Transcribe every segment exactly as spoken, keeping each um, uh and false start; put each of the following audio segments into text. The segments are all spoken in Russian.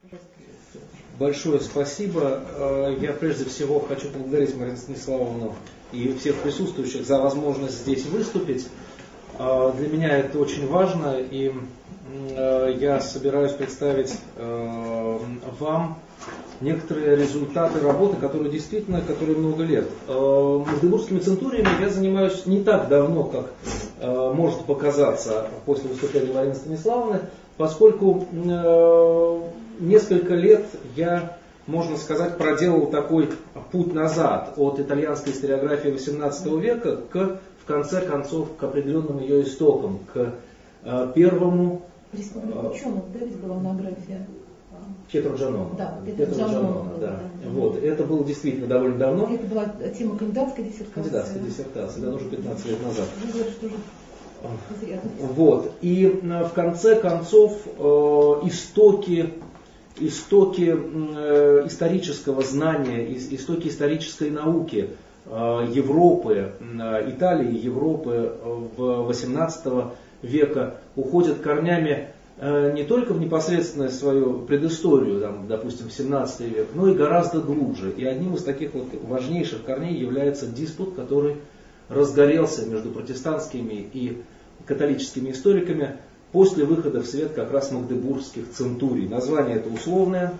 Большое спасибо. Я прежде всего хочу поблагодарить Марину Станиславовну и всех присутствующих за возможность здесь выступить. Для меня это очень важно, и я собираюсь представить вам некоторые результаты работы, которые действительно, которые много лет. Магдебургскими центуриями я занимаюсь не так давно, как может показаться после выступления Марины Станиславовны, поскольку несколько лет я, можно сказать, проделал такой путь назад от итальянской историографии восемнадцатого века к, в конце концов, к определенным ее истокам, к первому... Республика ученых, да, ведь была монография? Пьетро Джаноно. Да, Пьетро Джаноно, да. да. Вот. Это было действительно довольно давно. Это была тема кандидатской диссертации. Кандидатской диссертации, да, уже пятнадцать лет назад. Ну, говорят, что уже изрядно. Вот. И в конце концов истоки, истоки исторического знания, истоки исторической науки Европы, Италии, Европы в восемнадцатого века уходят корнями не только в непосредственную свою предысторию, там, допустим, в семнадцатый век, но и гораздо глубже. И одним из таких вот важнейших корней является диспут, который разгорелся между протестантскими и католическими историками после выхода в свет как раз магдебургских центурий. Название это условное.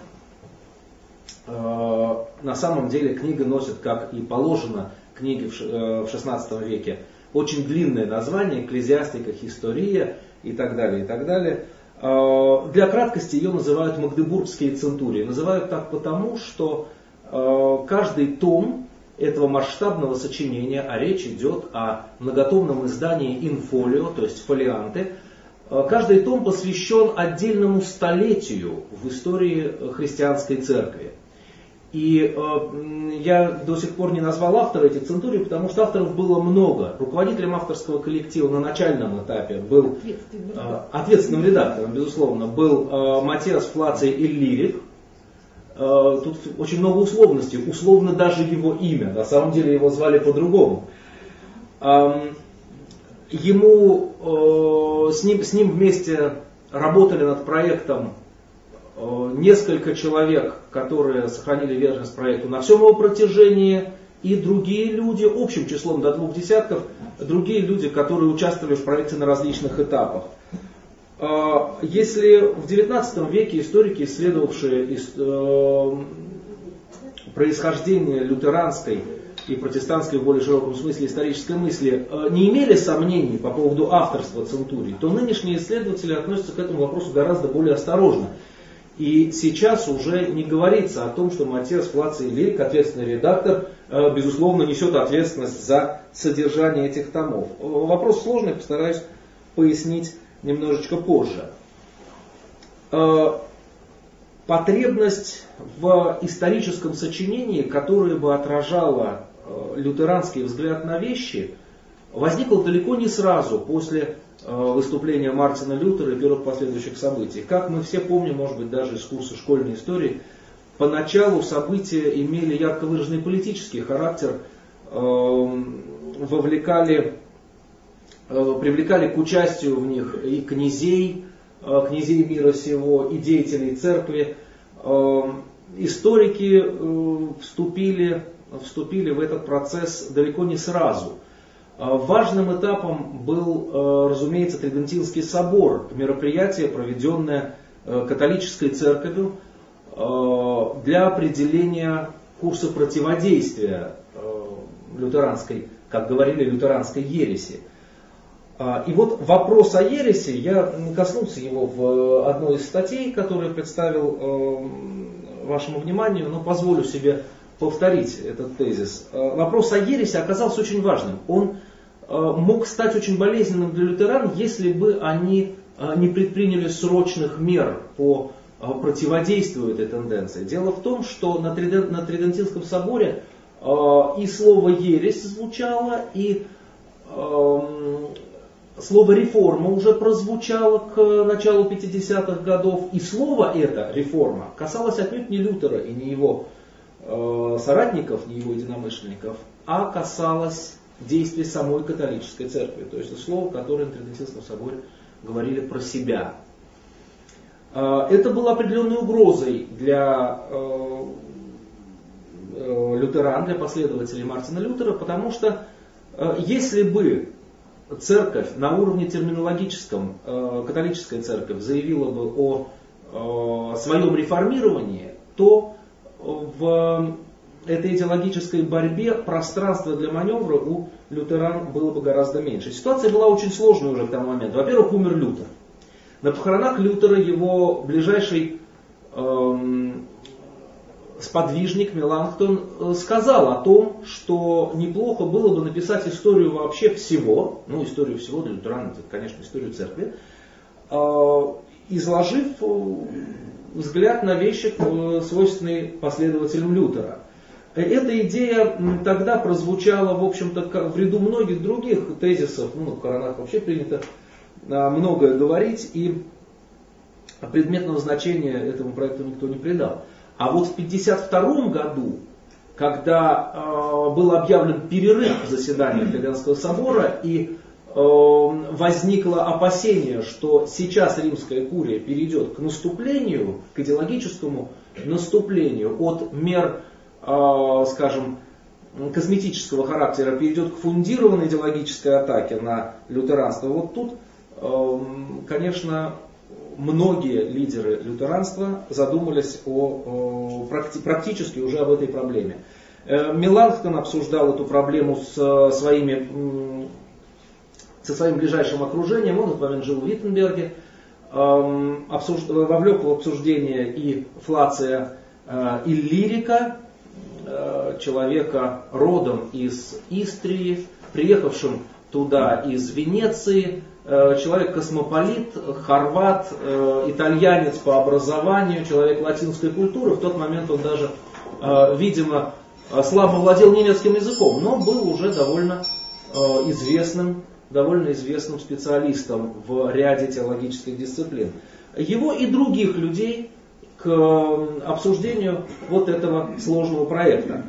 На самом деле книга носит, как и положено книге в шестнадцатом веке, очень длинное название: «Экклезиастика, История» и так далее, и так далее. Для краткости ее называют магдебургские центурии. Называют так потому, что каждый том этого масштабного сочинения, а речь идет о многотомном издании инфолио, то есть фолианты, каждый том посвящен отдельному столетию в истории христианской церкви. И э, я до сих пор не назвал автора этих центурий, потому что авторов было много. Руководителем авторского коллектива на начальном этапе был э, ответственным редактором, безусловно, был э, Матиас Флаций Иллирик. Э, тут очень много условностей, условно даже его имя, на самом деле его звали по-другому. Э, ему, э, с, ним, с ним вместе работали над проектом несколько человек, которые сохранили верность проекту на всем его протяжении, и другие люди, общим числом до двух десятков, другие люди, которые участвовали в проекте на различных этапах. Если в девятнадцатом веке историки, исследовавшие происхождение лютеранской и протестантской в более широком смысле исторической мысли, не имели сомнений по поводу авторства центурий, то нынешние исследователи относятся к этому вопросу гораздо более осторожно. И сейчас уже не говорится о том, что Матиас Флаций Иллирик, ответственный редактор, безусловно, несет ответственность за содержание этих томов. Вопрос сложный, постараюсь пояснить немножечко позже. Потребность в историческом сочинении, которое бы отражало лютеранский взгляд на вещи, возникла далеко не сразу после выступления Мартина Лютера и первых последующих событий. Как мы все помним, может быть, даже из курса школьной истории, поначалу события имели ярко выраженный политический характер, вовлекали, привлекали к участию в них и князей, князей мира сего, и деятелей церкви. Историки вступили, вступили в этот процесс далеко не сразу. Важным этапом был, разумеется, Тридентинский собор, мероприятие, проведенное католической церковью для определения курса противодействия лютеранской, как говорили, лютеранской ереси. И вот вопрос о ереси, я не коснулся его в одной из статей, которую представил вашему вниманию, но позволю себе повторить этот тезис. Вопрос о ереси оказался очень важным. Он мог стать очень болезненным для лютеран, если бы они не предприняли срочных мер по противодействию этой тенденции. Дело в том, что на Тридентинском соборе и слово «ересь» звучало, и слово «реформа» уже прозвучало к началу пятидесятых годов, и слово это «реформа» касалось отнюдь не Лютера и не его соратников, не его единомышленников, а касалось действий самой католической церкви. То есть это слово, которое на Тридентинском соборе говорили про себя. Это было определенной угрозой для лютеран, для последователей Мартина Лютера, потому что если бы церковь на уровне терминологическом, католическая церковь, заявила бы о, о своем реформировании, то в этой идеологической борьбе пространство для маневра у лютеран было бы гораздо меньше. Ситуация была очень сложная уже к тому моменту. Во-первых, умер Лютер. На похоронах Лютера его ближайший эм, сподвижник Меланхтон сказал о том, что неплохо было бы написать историю вообще всего, ну историю всего для лютеран, это, конечно, историю церкви, э, изложив взгляд на вещи, свойственные последователям Лютера. Эта идея тогда прозвучала, в общем-то, в ряду многих других тезисов, ну, на похоронах вообще принято многое говорить, и предметного значения этому проекту никто не придал. А вот в пятьдесят втором году, когда э, был объявлен перерыв в заседании Вселенского собора, и э, возникло опасение, что сейчас римская курия перейдет к наступлению, к идеологическому наступлению от мер, э, скажем, косметического характера, перейдет к фундированной идеологической атаке на лютеранство, вот тут, э, конечно, многие лидеры лютеранства задумались о, о, практически уже об этой проблеме. Меланхтон обсуждал эту проблему со, своими, со своим ближайшим окружением. Он в этот момент жил в Виттенберге. Обсуж... Вовлек в обсуждение и Флация Иллирика, человека родом из Истрии, приехавшим туда из Венеции. Человек космополит, хорват, итальянец по образованию, человек латинской культуры. В тот момент он даже, видимо, слабо владел немецким языком, но был уже довольно известным, довольно известным специалистом в ряде теологических дисциплин. Его и других людей к обсуждению вот этого сложного проекта.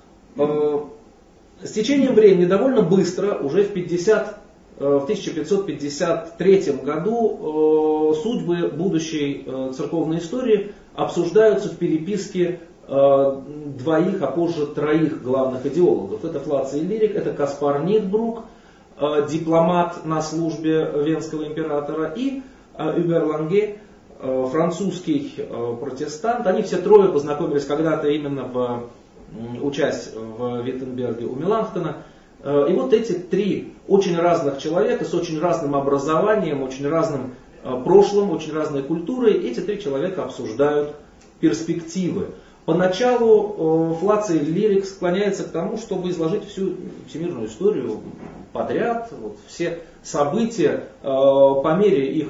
С течением времени довольно быстро, уже в пятьдесят В тысяча пятьсот пятьдесят третьем году судьбы будущей церковной истории обсуждаются в переписке двоих, а позже троих главных идеологов. Это Флаций Иллирик, это Каспар Нидбрук, дипломат на службе Венского императора, и Уберланге, французский протестант. Они все трое познакомились когда-то именно в, учась в Виттенберге у Меланхтона. И вот эти три очень разных человека с очень разным образованием, очень разным прошлым, очень разной культурой, эти три человека обсуждают перспективы. Поначалу Флаций Иллирик склоняется к тому, чтобы изложить всю всемирную историю подряд, вот, все события по мере их,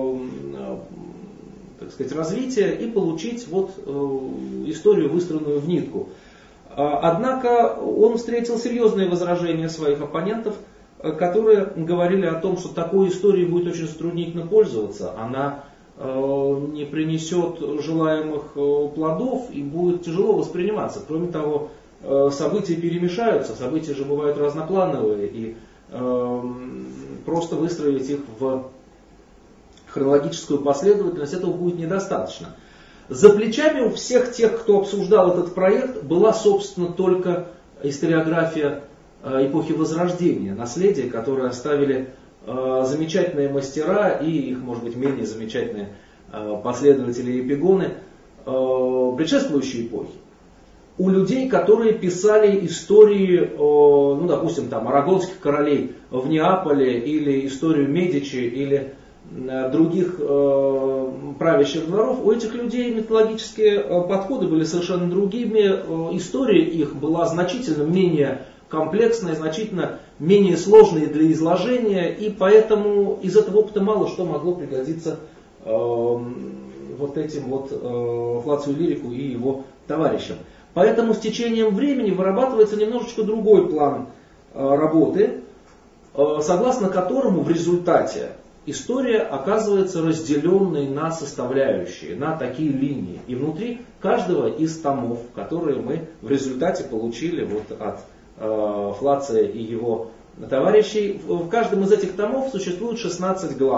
так сказать, развития, и получить вот историю, выстроенную в нитку. Однако он встретил серьезные возражения своих оппонентов, которые говорили о том, что такой историей будет очень затруднительно пользоваться, она не принесет желаемых плодов и будет тяжело восприниматься. Кроме того, события перемешаются, события же бывают разноплановые, и просто выстроить их в хронологическую последовательность этого будет недостаточно. За плечами у всех тех, кто обсуждал этот проект, была, собственно, только историография эпохи Возрождения, наследие, которое оставили замечательные мастера и их, может быть, менее замечательные последователи и эпигоны предшествующей эпохи. У людей, которые писали истории, ну, допустим, там, арагонских королей в Неаполе, или историю Медичи, или других э, правящих дворов, у этих людей мифологические э, подходы были совершенно другими, э, история их была значительно менее комплексная, значительно менее сложная для изложения, и поэтому из этого опыта мало что могло пригодиться э, вот этим вот э, Флацию Иллирику и его товарищам. Поэтому с течением времени вырабатывается немножечко другой план э, работы, э, согласно которому в результате история оказывается разделенной на составляющие, на такие линии. И внутри каждого из томов, которые мы в результате получили вот от э, Флация и его товарищей, в каждом из этих томов существует шестнадцать глав.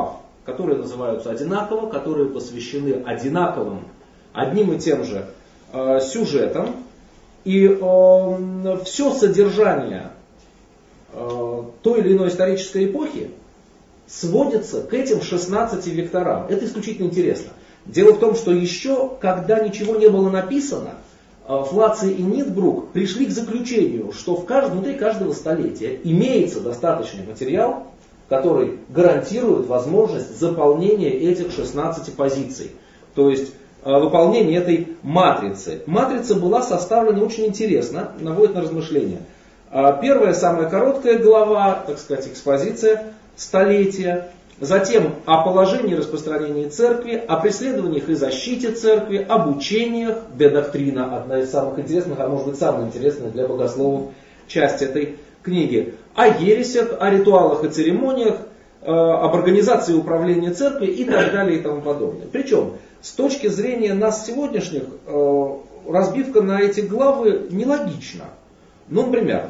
которые называются одинаково, которые посвящены одинаковым, одним и тем же э, сюжетам. И э, все содержание э, той или иной исторической эпохи сводится к этим шестнадцати векторам. Это исключительно интересно. Дело в том, что еще, когда ничего не было написано, Флаций и Нитбрук пришли к заключению, что в каждом, внутри каждого столетия имеется достаточный материал, который гарантирует возможность заполнения этих шестнадцати позиций. То есть выполнение этой матрицы. Матрица была составлена очень интересно, наводит на размышления. Первая, самая короткая глава, так сказать, экспозиция столетия. Затем о положении и распространении церкви, о преследованиях и защите церкви, об учениях, доктрина, одна из самых интересных, а может быть самая интересная для богословов часть этой книги, о ересях, о ритуалах и церемониях, об организации и управлении церкви и так далее и тому подобное. Причем, с точки зрения нас сегодняшних, разбивка на эти главы нелогична. Ну, например,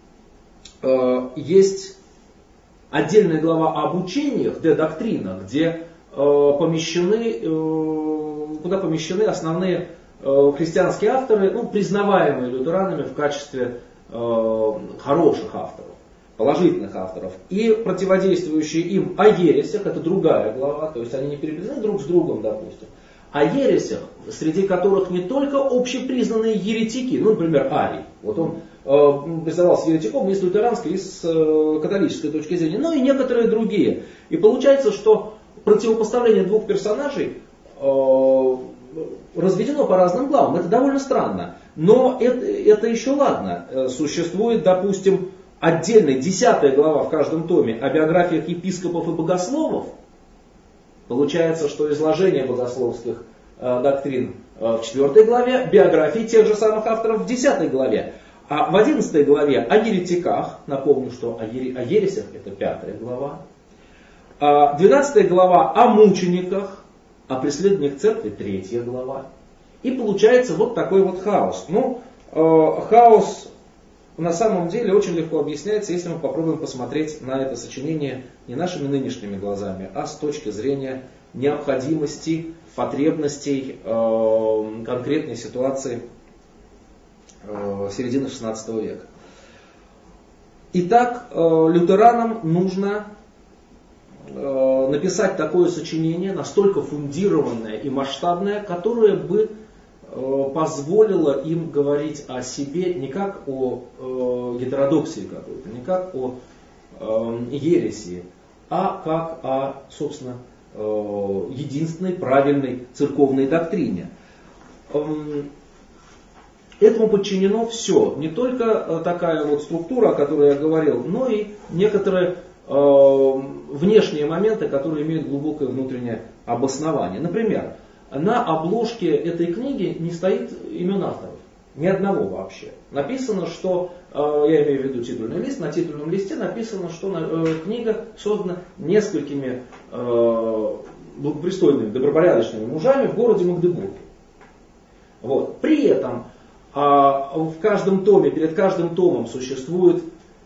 есть отдельная глава об учениях, де доктрина, где помещены, куда помещены основные христианские авторы, ну, признаваемые лютеранами в качестве хороших авторов, положительных авторов, и противодействующие им о ересях, это другая глава, то есть они не переплетены друг с другом, допустим, о ересях, среди которых не только общепризнанные еретики, ну, например, Арий, вот он э, признавался еретиком и с лютеранской, и с э, католической точки зрения, но и некоторые другие. И получается, что противопоставление двух персонажей э, разведено по разным главам. Это довольно странно. Но это, это еще ладно. Существует, допустим, отдельная десятая глава в каждом томе о биографиях епископов и богословов. Получается, что изложение богословских э, доктрин э, в четвертой главе, биографии тех же самых авторов в десятой главе. А в одиннадцатой главе о еретиках, напомню, что о, ере, о ересях это пятая глава. А двенадцатая глава о мучениках, о преследованиях церкви третья глава. И получается вот такой вот хаос. Ну, э, хаос на самом деле очень легко объясняется, если мы попробуем посмотреть на это сочинение не нашими нынешними глазами, а с точки зрения необходимости, потребностей э, конкретной ситуации э, середины шестнадцатого века. Итак, э, лютеранам нужно э, написать такое сочинение, настолько фундированное и масштабное, которое бы позволило им говорить о себе не как о э, гетеродоксии какой-то, не как о э, ереси, а как о, собственно, э, единственной правильной церковной доктрине. Эм, этому подчинено все, не только такая вот структура, о которой я говорил, но и некоторые э, внешние моменты, которые имеют глубокое внутреннее обоснование. Например, на обложке этой книги не стоит имен авторов. Ни одного вообще. Написано, что, я имею в виду титульный лист, на титульном листе написано, что книга создана несколькими благопристойными, добропорядочными мужами в городе Магдебурге. Вот. При этом в каждом томе, перед каждым томом существует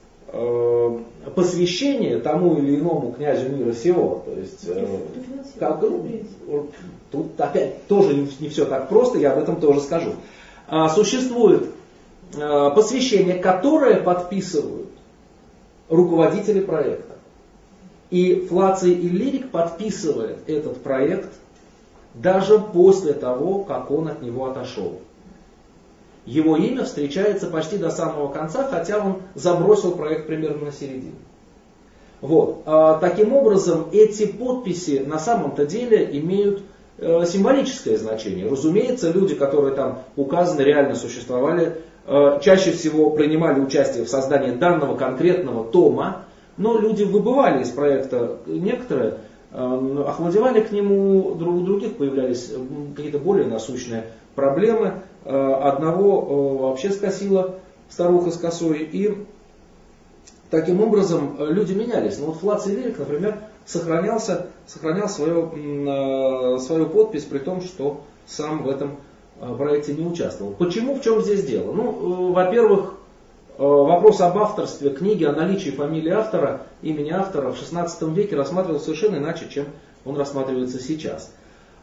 посвящение тому или иному князю мира сего. То есть, как, тут опять тоже не, не все так просто, я об этом тоже скажу. Существует посвящение, которое подписывают руководители проекта. И Флаций Иллирик подписывает этот проект даже после того, как он от него отошел. Его имя встречается почти до самого конца, хотя он забросил проект примерно на середину. Вот. А, таким образом, эти подписи на самом-то деле имеют э, символическое значение. Разумеется, люди, которые там указаны, реально существовали, э, чаще всего принимали участие в создании данного конкретного тома, но люди выбывали из проекта некоторые, э, охладевали к нему, у других появлялись какие-то более насущные проблемы. Одного вообще скосила старуха с косой, и таким образом люди менялись. Но вот Флаций Иллирик, например, сохранялся, сохранял свою, свою подпись, при том, что сам в этом проекте не участвовал. Почему, в чем здесь дело? Ну, во-первых, вопрос об авторстве книги, о наличии фамилии автора, имени автора в шестнадцатом веке рассматривался совершенно иначе, чем он рассматривается сейчас.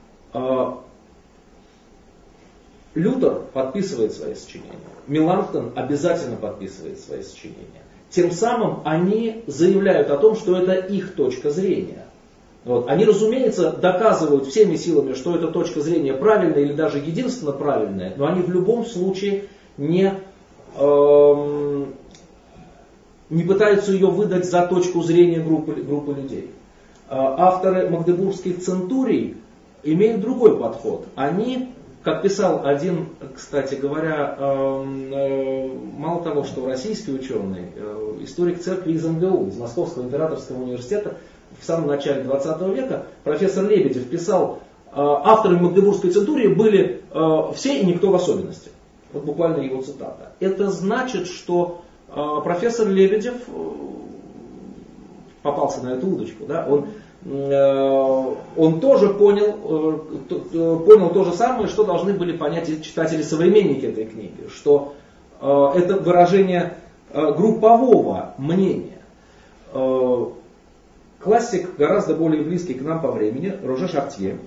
Лютер подписывает свои сочинения. Меланхтон обязательно подписывает свои сочинения. Тем самым они заявляют о том, что это их точка зрения. Вот. Они, разумеется, доказывают всеми силами, что эта точка зрения правильная или даже единственно правильная, но они в любом случае не, эм, не пытаются ее выдать за точку зрения группы, группы людей. Э, авторы магдебургских центурий имеют другой подход. Они, как писал один, кстати говоря, э, э, мало того, что российский ученый, э, историк церкви из эм гэ у, из Московского императорского университета, в самом начале двадцатого века профессор Лебедев писал, э, авторами Магдебургской центурии были э, все и никто в особенности. Вот буквально его цитата. Это значит, что э, профессор Лебедев э, попался на эту удочку. Да? Он, э, он тоже понял, э, понял то же самое, что должны были понять читатели-современники этой книги. Что э, это выражение э, группового мнения. Э, Классик, гораздо более близкий к нам по времени, Роже Шартье,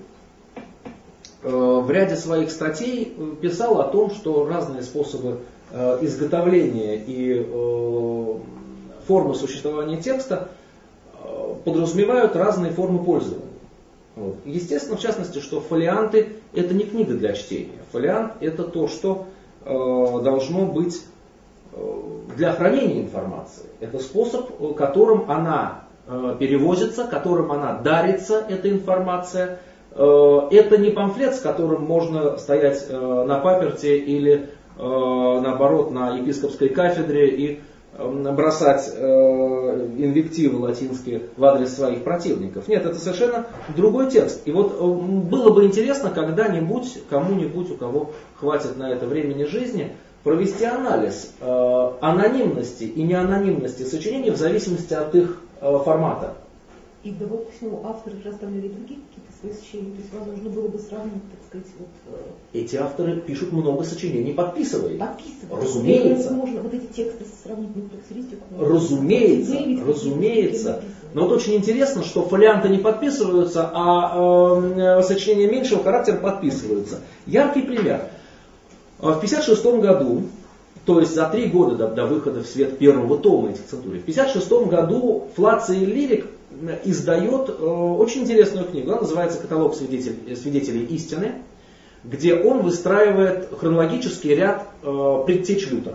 в ряде своих статей писал о том, что разные способы изготовления и формы существования текста подразумевают разные формы пользования. Вот. Естественно, в частности, что фолианты — это не книга для чтения. Фолиант — это то, что должно быть для хранения информации. Это способ, которым она перевозится, которым она дарится, эта информация. Это не памфлет, с которым можно стоять на паперти или наоборот на епископской кафедре и бросать инвективы латинские в адрес своих противников. Нет, это совершенно другой текст. И вот было бы интересно когда-нибудь, кому-нибудь, у кого хватит на это времени жизни, провести анализ анонимности и неанонимности сочинений в зависимости от их формата. И да вот почему авторы же оставляли другие какие-то свои сочинения, то есть возможно было бы сравнить, так сказать, вот... Эти авторы пишут много сочинений, подписывая. Подписывают. Разумеется. Можно вот эти тексты сравнить на характеристику. Разумеется, разумеется. Но вот очень интересно, что фолианты не подписываются, а э, сочинения меньшего характера подписываются. Яркий пример. В пятьдесят шестом году, то есть за три года до, до выхода в свет первого тома этих центурий, в пятьдесят шестом году Флаций Лирик издает э, очень интересную книгу. Она называется «Каталог свидетель, свидетелей истины», где он выстраивает хронологический ряд э, предтеч Лютера.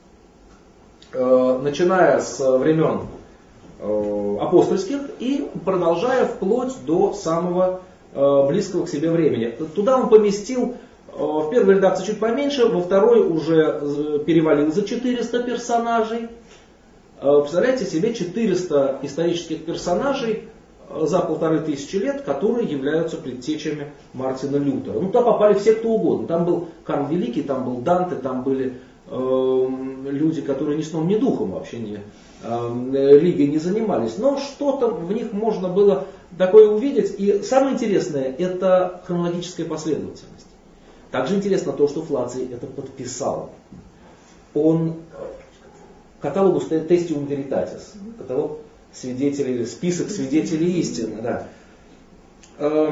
Э, начиная с времен э, апостольских и продолжая вплоть до самого э, близкого к себе времени. Туда он поместил в первой редакции чуть поменьше, во второй уже перевалил за четыреста персонажей. Представляете себе четыреста исторических персонажей за полторы тысячи лет, которые являются предтечами Мартина Лютера. Ну, туда попали все, кто угодно. Там был Карл Великий, там был Данте, там были э, люди, которые ни сном, ни духом вообще не, э, религией не занимались. Но что-то в них можно было такое увидеть. И самое интересное — это хронологическая последовательность. Также интересно то, что Флаций это подписал. Он каталогус Testium Veritatis, каталог свидетелей, список свидетелей истины. Да.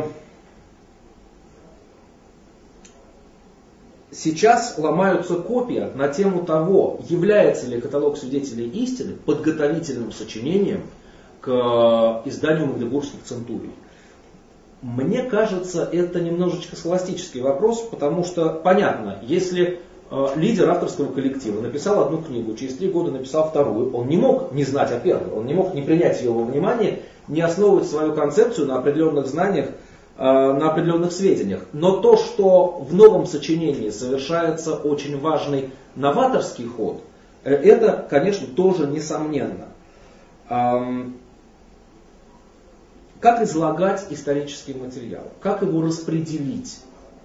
Сейчас ломаются копья на тему того, является ли каталог свидетелей истины подготовительным сочинением к изданию Магдебургских центурий. Мне кажется, это немножечко схоластический вопрос, потому что, понятно, если э, лидер авторского коллектива написал одну книгу, через три года написал вторую, он не мог не знать о первой, он не мог не принять ее во внимание, не основывать свою концепцию на определенных знаниях, э, на определенных сведениях. Но то, что в новом сочинении совершается очень важный новаторский ход, э, это, конечно, тоже несомненно. Эм, Как излагать исторический материал? Как его распределить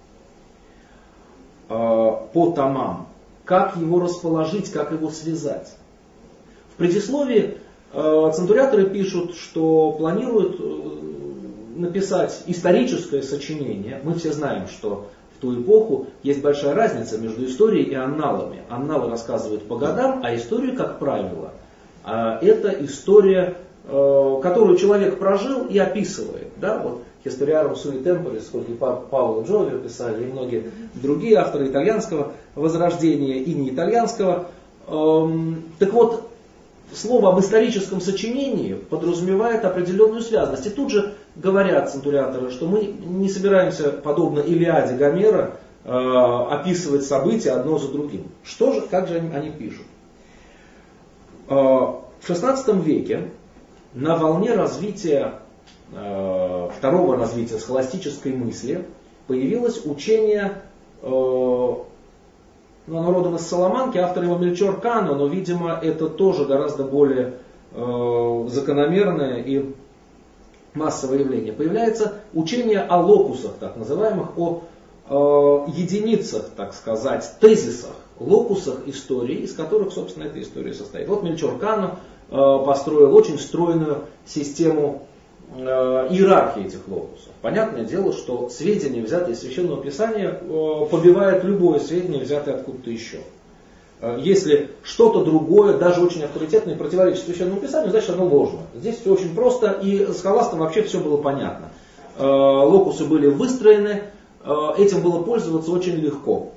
э, по томам? Как его расположить? Как его связать? В предисловии э, центуриаторы пишут, что планируют э, написать историческое сочинение. Мы все знаем, что в ту эпоху есть большая разница между историей и анналами. Анналы рассказывают по годам, а история, как правило, это история, которую человек прожил и описывает. Да? Вот Historiarum sui temporis, сколько Пауло Джови писали, и многие другие авторы итальянского возрождения и не итальянского. Так вот, слово об историческом сочинении подразумевает определенную связность. И тут же говорят центуриаторы, что мы не собираемся, подобно Илиаде Гомера, описывать события одно за другим. Что же, как же они, они пишут? В шестнадцатом веке на волне развития, второго развития схоластической мысли появилось учение, ну, оно родом из Саламанки, автор его Мельчор Кано, но, видимо, это тоже гораздо более закономерное и массовое явление. Появляется учение о локусах, так называемых, о единицах, так сказать, тезисах, локусах истории, из которых, собственно, эта история состоит. Вот Мельчор Кано построил очень стройную систему иерархии этих локусов. Понятное дело, что сведения, взятые из Священного Писания, побивают любое сведение, взятое откуда-то еще. Если что-то другое, даже очень авторитетное, противоречит Священному Писанию, значит оно ложно. Здесь все очень просто, и с Холастом вообще все было понятно. Локусы были выстроены, этим было пользоваться очень легко.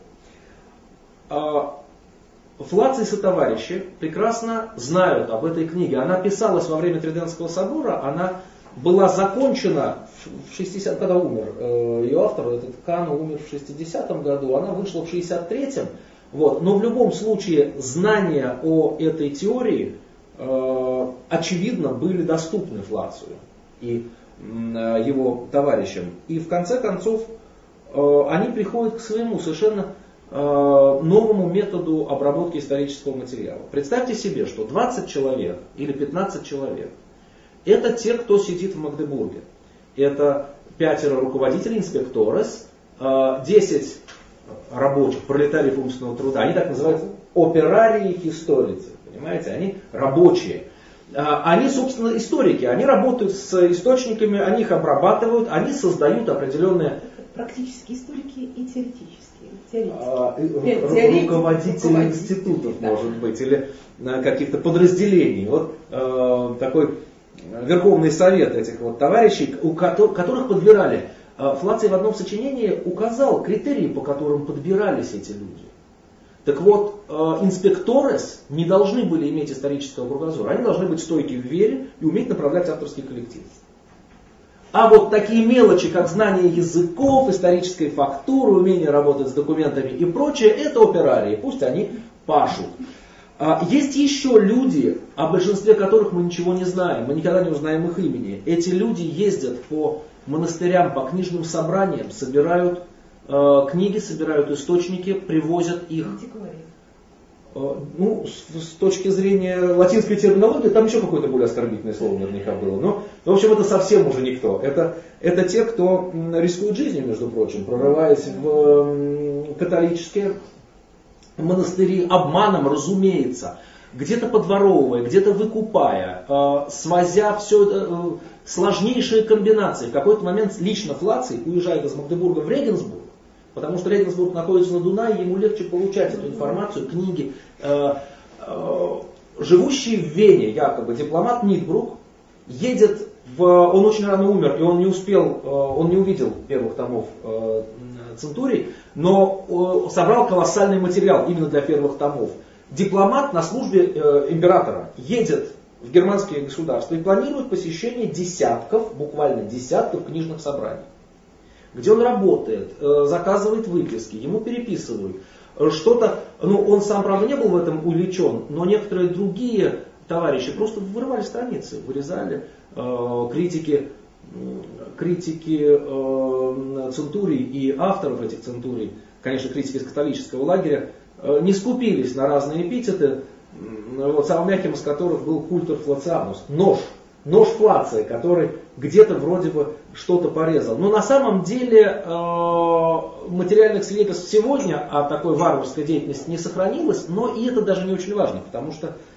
Флаций и сотоварищи прекрасно знают об этой книге. Она писалась во время Тридентского собора, она была закончена в шестидесятом, когда умер ее автор, этот Кано умер в шестидесятом году, она вышла в шестьдесят третьем. Вот. Но в любом случае знания о этой теории э, очевидно были доступны Флацию и э, его товарищам. И в конце концов э, они приходят к своему совершенно э, новому методу обработки исторического материала. Представьте себе, что двадцать человек или пятнадцать человек это те, кто сидит в Магдебурге. Это пятеро руководителей, инспекторес, десять рабочих, пролетариев умственного труда. Они так называются операрии историцы. Понимаете, они рабочие. Они, собственно, историки. Они работают с источниками, они их обрабатывают, они создают определенные... Практические историки и теоретические. теоретические. Руководители институтов, может быть, или каких-то подразделений. Вот э, такой Верховный совет этих вот товарищей, у которых подбирали. Флаций в одном сочинении указал критерии, по которым подбирались эти люди. Так вот, инспекторес не должны были иметь исторического кругозора. Они должны быть стойки в вере и уметь направлять авторский коллектив. А вот такие мелочи, как знание языков, исторической фактуры, умение работать с документами и прочее, это операрии. Пусть они пашут. Есть еще люди, о большинстве которых мы ничего не знаем, мы никогда не узнаем их имени. Эти люди ездят по монастырям, по книжным собраниям, собирают э, книги, собирают источники, привозят их. Э, ну, с, с точки зрения латинской терминологии, там еще какое-то более оскорбительное слово наверняка было. Но, в общем, это совсем уже никто. Это, это те, кто рискует жизнью, между прочим, прорываясь в э, католические монастыри обманом, разумеется, где-то подворовывая, где-то выкупая, э, свозя все э, сложнейшие комбинации. В какой-то момент лично Флаций уезжает из Магдебурга в Регенсбург, потому что Регенсбург находится на Дунае, ему легче получать эту информацию, книги. Э, э, живущий в Вене, якобы, дипломат Нитбрук едет в... Он очень рано умер, и он не успел, э, он не увидел первых томов э, Центурий, но собрал колоссальный материал именно для первых томов. Дипломат на службе э, императора едет в германские государства и планирует посещение десятков, буквально десятков книжных собраний, где он работает, э, заказывает выписки, ему переписывают. Что-то, ну он сам, правда, не был в этом увлечен, но некоторые другие товарищи просто вырывали страницы, вырезали э, критики. критики э, центурий и авторов этих центурий, конечно, критики из католического лагеря, э, не скупились на разные эпитеты, э, вот, самым мягким из которых был культор Флацианус. Нож. Нож Флация, который где-то вроде бы что-то порезал. Но на самом деле э, материальных свидетельств сегодня о такой варварской деятельности не сохранилось, но и это даже не очень важно, потому что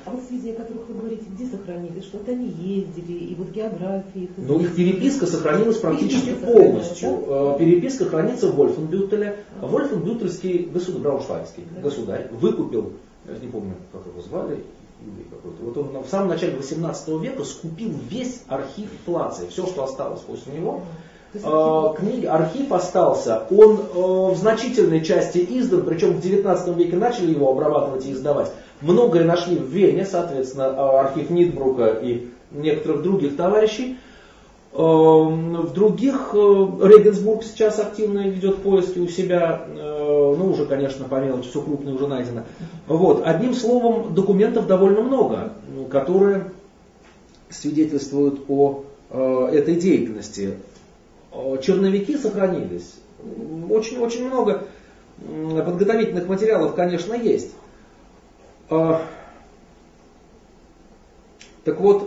А вот связи, о которых вы говорите, где сохранились? Что-то они ездили, и вот географии. Ну, их переписка сохранилась практически переписка полностью. Да? Переписка хранится в Вольфенбютеле. А Вольфенбютельский государь, Брауншвайгский да. государь выкупил, я не помню, как его звали, вот он в самом начале восемнадцатого века скупил весь архив Плация, все, что осталось после него. Э, книги, архив остался, он э, в значительной части издан, причем в девятнадцатом веке начали его обрабатывать и издавать. Многое нашли в Вене, соответственно, архив Нидбрука и некоторых других товарищей. Э, в других, э, Регенсбург сейчас активно ведет поиски у себя, э, ну уже, конечно, по мелочи, все крупное уже найдено. Вот. Одним словом, документов довольно много, которые свидетельствуют о э, этой деятельности. Черновики сохранились. Очень-очень много подготовительных материалов, конечно, есть. Так вот,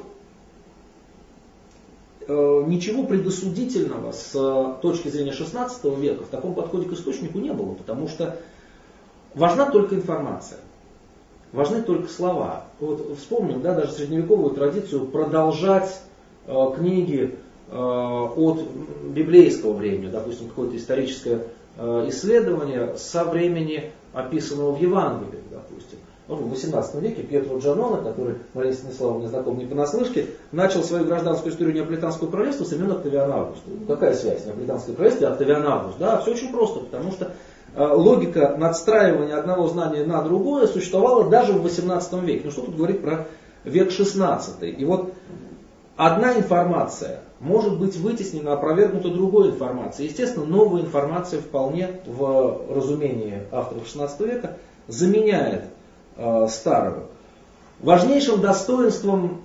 ничего предосудительного с точки зрения шестнадцатого века в таком подходе к источнику не было, потому что важна только информация, важны только слова. Вот вспомним, да, даже средневековую традицию продолжать книги от библейского времени, допустим, какое-то историческое исследование со времени, описанного в Евангелии, допустим. В восемнадцатом веке Пьетро Джаноне, который Мария Станиславовна знаком не понаслышке, начал свою гражданскую историю Неаполитанского королевства с времен Октавиана Августа. Какая связь Неаполитанское королевство и Октавиан Август? Да, все очень просто, потому что логика надстраивания одного знания на другое существовала даже в восемнадцатом веке. Ну что тут говорить про век шестнадцатый? И вот одна информация может быть вытеснена, опровергнута другой информацией. Естественно, новая информация вполне в разумении авторов шестнадцатого века заменяет э, старую. Важнейшим достоинством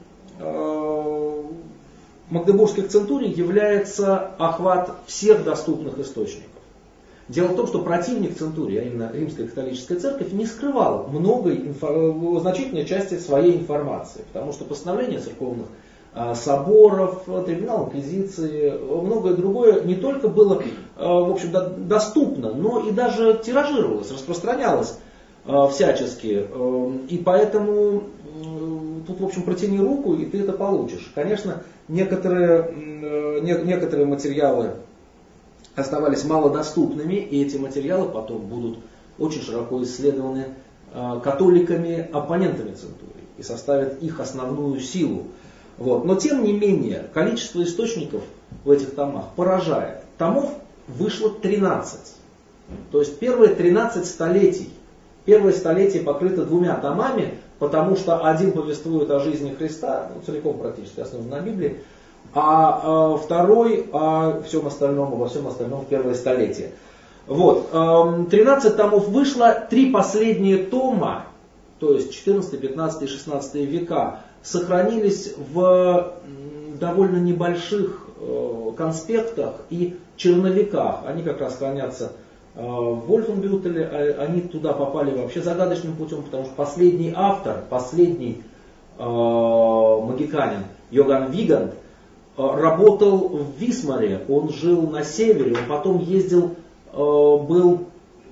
э, магдебургских центурий является охват всех доступных источников. Дело в том, что противник центурии, а именно Римская католическая церковь, не скрывал многой, инфо, значительной части своей информации, потому что постановления церковных соборов, трибунал инквизиции, многое другое не только было в общем, доступно, но и даже тиражировалось, распространялось всячески. И поэтому тут, в общем, протяни руку, и ты это получишь. Конечно, некоторые, некоторые материалы оставались малодоступными, и эти материалы потом будут очень широко исследованы католиками, оппонентами центурии, и составят их основную силу. Вот. Но тем не менее, количество источников в этих томах поражает. Томов вышло тринадцать. То есть первые тринадцать столетий. Первое столетие покрыто двумя томами, потому что один повествует о жизни Христа, ну, целиком практически основан на Библии, а, а второй о всем остальном, обо всем остальном первое столетие. Вот. тринадцать томов вышло, три последние тома, то есть четырнадцатый, пятнадцатый и шестнадцатый века, сохранились в довольно небольших конспектах и черновиках. Они как раз хранятся в Вольфенбютеле, они туда попали вообще загадочным путем, потому что последний автор, последний э, магиканин, Йоганн Вигант, работал в Висмаре, он жил на севере, он потом ездил, э, был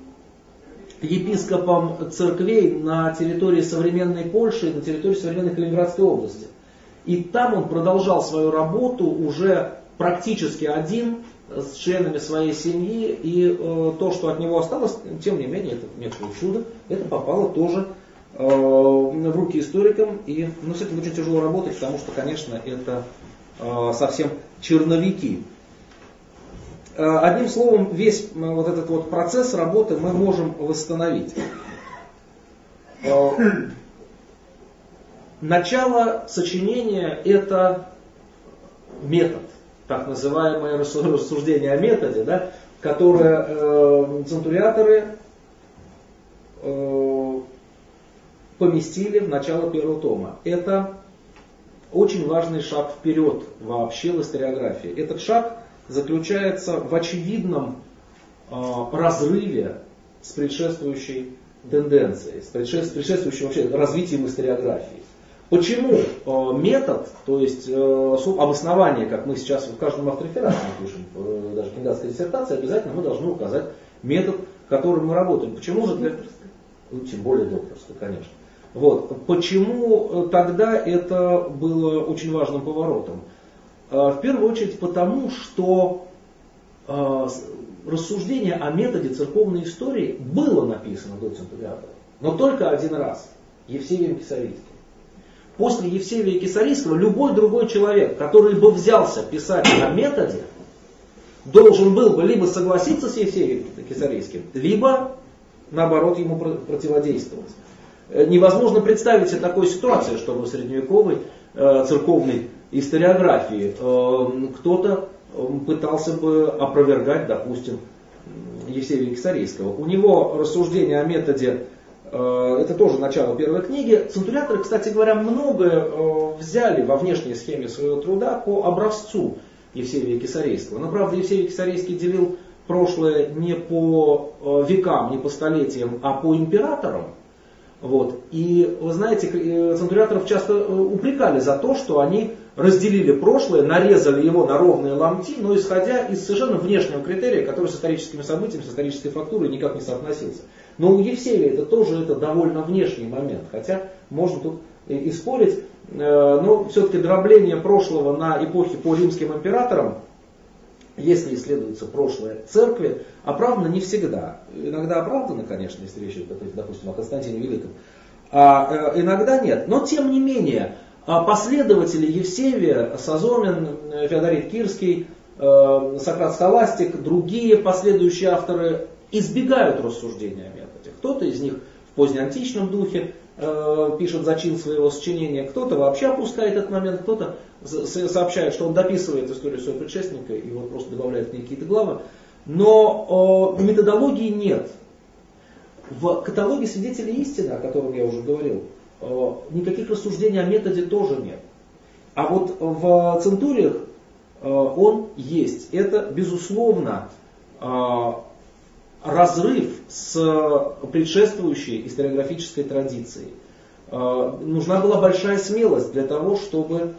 епископом церквей на территории современной Польши и на территории современной Калининградской области. И там он продолжал свою работу уже практически один, с членами своей семьи, и э, то, что от него осталось, тем не менее, это некое чудо, это попало тоже э, в руки историкам, и ну, с этим очень тяжело работать, потому что, конечно, это э, совсем черновики. Э, одним словом, весь э, вот этот вот процесс работы мы можем восстановить. Э, начало сочинения – это метод. Так называемое рассуждение о методе, да, которое э, центуриаторы э, поместили в начало первого тома. Это очень важный шаг вперед вообще в историографии. Этот шаг заключается в очевидном э, разрыве с предшествующей тенденцией, с предшествующим вообще развитием историографии. Почему э, метод, то есть э, обоснование, как мы сейчас в каждом автореферате пишем, э, даже кандидатской диссертации, обязательно мы должны указать метод, которым мы работаем. Почему же для... Ну, тем более докторской, конечно. Вот. Почему тогда это было очень важным поворотом? В первую очередь потому, что рассуждение о методе церковной истории было написано до Центуриатора, но только один раз, Евсевием Кесарийским. После Евсевия Кесарийского любой другой человек, который бы взялся писать о методе, должен был бы либо согласиться с Евсевием Кесарийским, либо, наоборот, ему противодействовать. Невозможно представить себе такой ситуации, чтобы в средневековой э, церковной историографии э, кто-то пытался бы опровергать, допустим, Евсевия Кесарийского. У него рассуждения о методе, э, это тоже начало первой книги. Центуриаторы, кстати говоря, многое э, взяли во внешней схеме своего труда по образцу Евсевия Кесарийского. Но, правда, Евсевий Кесарийский делил прошлое не по э, векам, не по столетиям, а по императорам. Вот. И вы знаете, центуриаторов часто упрекали за то, что они разделили прошлое, нарезали его на ровные ломти, но исходя из совершенно внешнего критерия, который с историческими событиями, с исторической фактурой никак не соотносился. Но у Евсевия это тоже это довольно внешний момент, хотя можно тут и спорить, но все-таки дробление прошлого на эпохи по римским императорам, если исследуется прошлое церкви, оправдано не всегда. Иногда оправдано, конечно, если речь идет, допустим, о Константине Великом, а иногда нет. Но тем не менее, последователи Евсевия, Созомин, Феодорит Кирский, Сократ Схоластик, другие последующие авторы избегают рассуждения о методе. Кто-то из них в позднеантичном духе пишет зачин своего сочинения, кто-то вообще опускает этот момент, кто-то сообщает, что он дописывает историю своего предшественника и вот просто добавляет какие-то главы. Но э, методологии нет. В каталоге свидетелей истины, о котором я уже говорил, э, никаких рассуждений о методе тоже нет. А вот в центуриях э, он есть. Это, безусловно, э, разрыв с предшествующей историографической традицией. Э, нужна была большая смелость для того, чтобы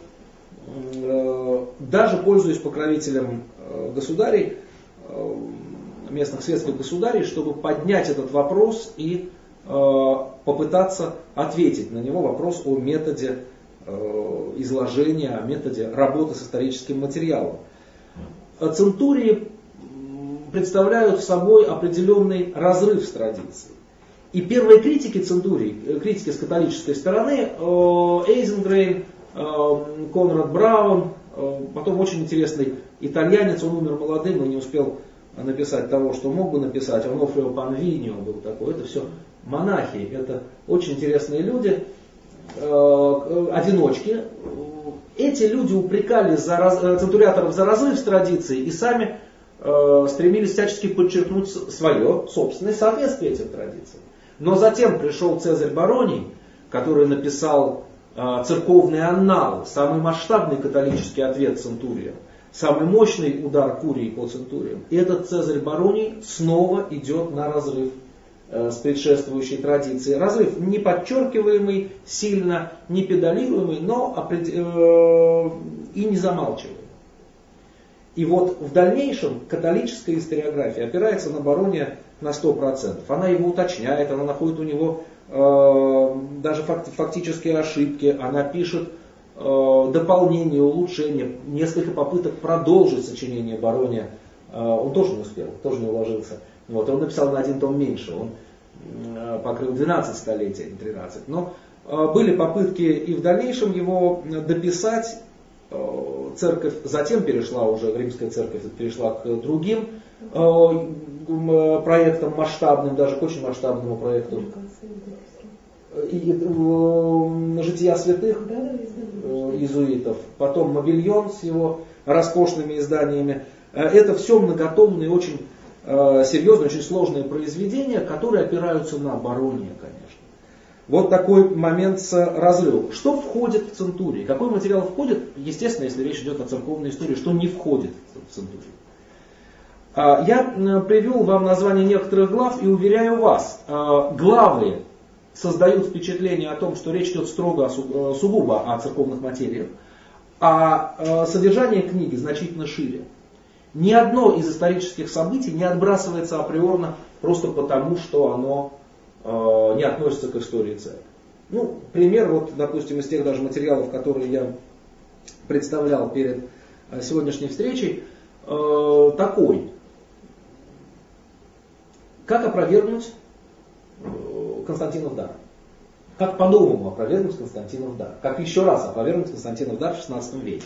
даже пользуясь покровителем государей, местных светских государей, чтобы поднять этот вопрос и попытаться ответить на него, вопрос о методе изложения, о методе работы с историческим материалом. Центурии представляют собой определенный разрыв с традицией. И первые критики центурий, критики с католической стороны, Эйзенгрейн, Конрад Браун, потом очень интересный итальянец, он умер молодым и не успел написать того, что мог бы написать, Онофрио Панвинио был такой, это все монахи, это очень интересные люди, одиночки. Эти люди упрекали за, центуриаторов за разрыв с традицией и сами стремились всячески подчеркнуть свое собственное соответствие этим традициям. Но затем пришел Цезарь Бароний, который написал церковный аннал, самый масштабный католический ответ центуриям, самый мощный удар Курии по центуриям. И этот Цезарь Бароний снова идет на разрыв э, с предшествующей традицией. Разрыв не подчеркиваемый сильно, не педалируемый, но опред... э, и не замалчиваемый. И вот в дальнейшем католическая историография опирается на Барония на сто процентов. Она его уточняет, она находит у него даже фактические ошибки, она пишет э, дополнения, улучшения, несколько попыток продолжить сочинение Барония. Э, он тоже не успел, тоже не уложился. Вот, он написал на один том меньше, он э, покрыл двенадцать столетий, не тринадцать. Но э, были попытки и в дальнейшем его дописать. Э, церковь затем перешла уже, римская церковь перешла к другим э, проектам масштабным, даже к очень масштабному проекту. И, э, жития святых э, иезуитов, потом Мобильон с его роскошными изданиями. Это все многотомные, очень э, серьезные, очень сложные произведения, которые опираются на Барония, конечно. Вот такой момент с разрывом. Что входит в центурии? Какой материал входит? Естественно, если речь идет о церковной истории, что не входит в центурию. Я привел вам название некоторых глав и уверяю вас, главы создают впечатление о том, что речь идет строго, сугубо о церковных материях, а содержание книги значительно шире. Ни одно из исторических событий не отбрасывается априорно просто потому, что оно не относится к истории церкви. Ну, пример, вот, допустим, из тех даже материалов, которые я представлял перед сегодняшней встречей, э, такой. Как опровергнуть Константинов дар? Как по-новому опровергнуть Константинов дар? Как еще раз опровергнуть Константинов дар в шестнадцатом веке?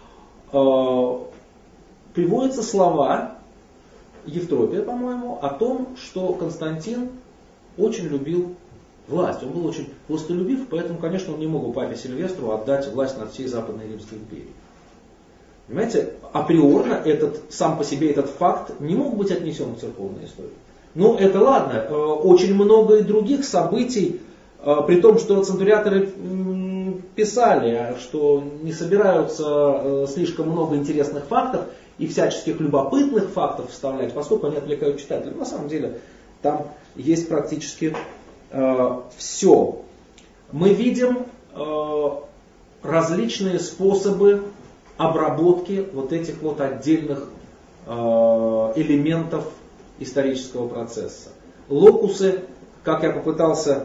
Э, приводятся слова Евтропия, по-моему, о том, что Константин очень любил власть. Он был очень властолюбив, поэтому, конечно, он не мог папе Сильвестру отдать власть над всей Западной Римской империей. Понимаете, априорно этот, сам по себе этот факт не мог быть отнесен в церковную историю. Ну, это ладно. Очень много и других событий, при том, что центуриаторы писали, что не собираются слишком много интересных фактов и всяческих любопытных фактов вставлять, поскольку они отвлекают читателя. На самом деле, там есть практически э, все. Мы видим э, различные способы обработки вот этих вот отдельных э, элементов исторического процесса. Локусы, как я попытался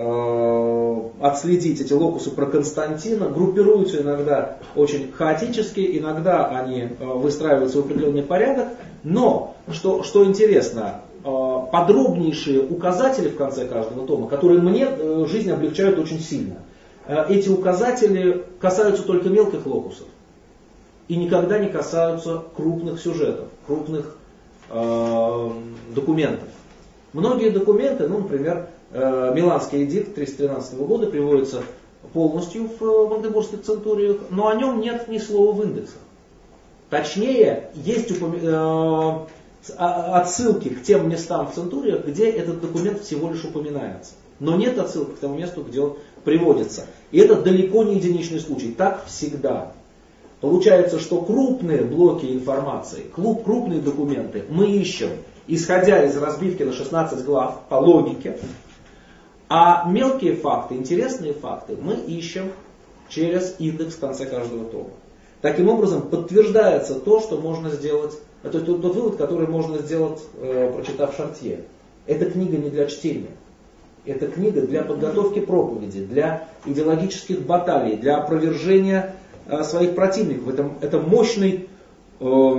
э, отследить, эти локусы про Константина, группируются иногда очень хаотически, иногда они э, выстраиваются в определенный порядок, но, что, что интересно, э, подробнейшие указатели в конце каждого тома, которые мне э, жизнь облегчают очень сильно, э, эти указатели касаются только мелких локусов и никогда не касаются крупных сюжетов, крупных э, документов. Многие документы, ну, например, э, Миланский эдикт триста тринадцатого года приводится полностью в Магдебургских центуриях, но о нем нет ни слова в индексах. Точнее, есть упом... э, отсылки к тем местам в центуриях, где этот документ всего лишь упоминается. Но нет отсылки к тому месту, где он приводится. И это далеко не единичный случай. Так всегда. Получается, что крупные блоки информации, крупные документы мы ищем, исходя из разбивки на шестнадцать глав по логике, а мелкие факты, интересные факты мы ищем через индекс в конце каждого тома. Таким образом, подтверждается то, что можно сделать, это тот, тот вывод, который можно сделать, э, прочитав Шартье. Эта книга не для чтения. Это книга для подготовки проповеди, для идеологических баталий, для опровержения э, своих противников. Это, это мощный э,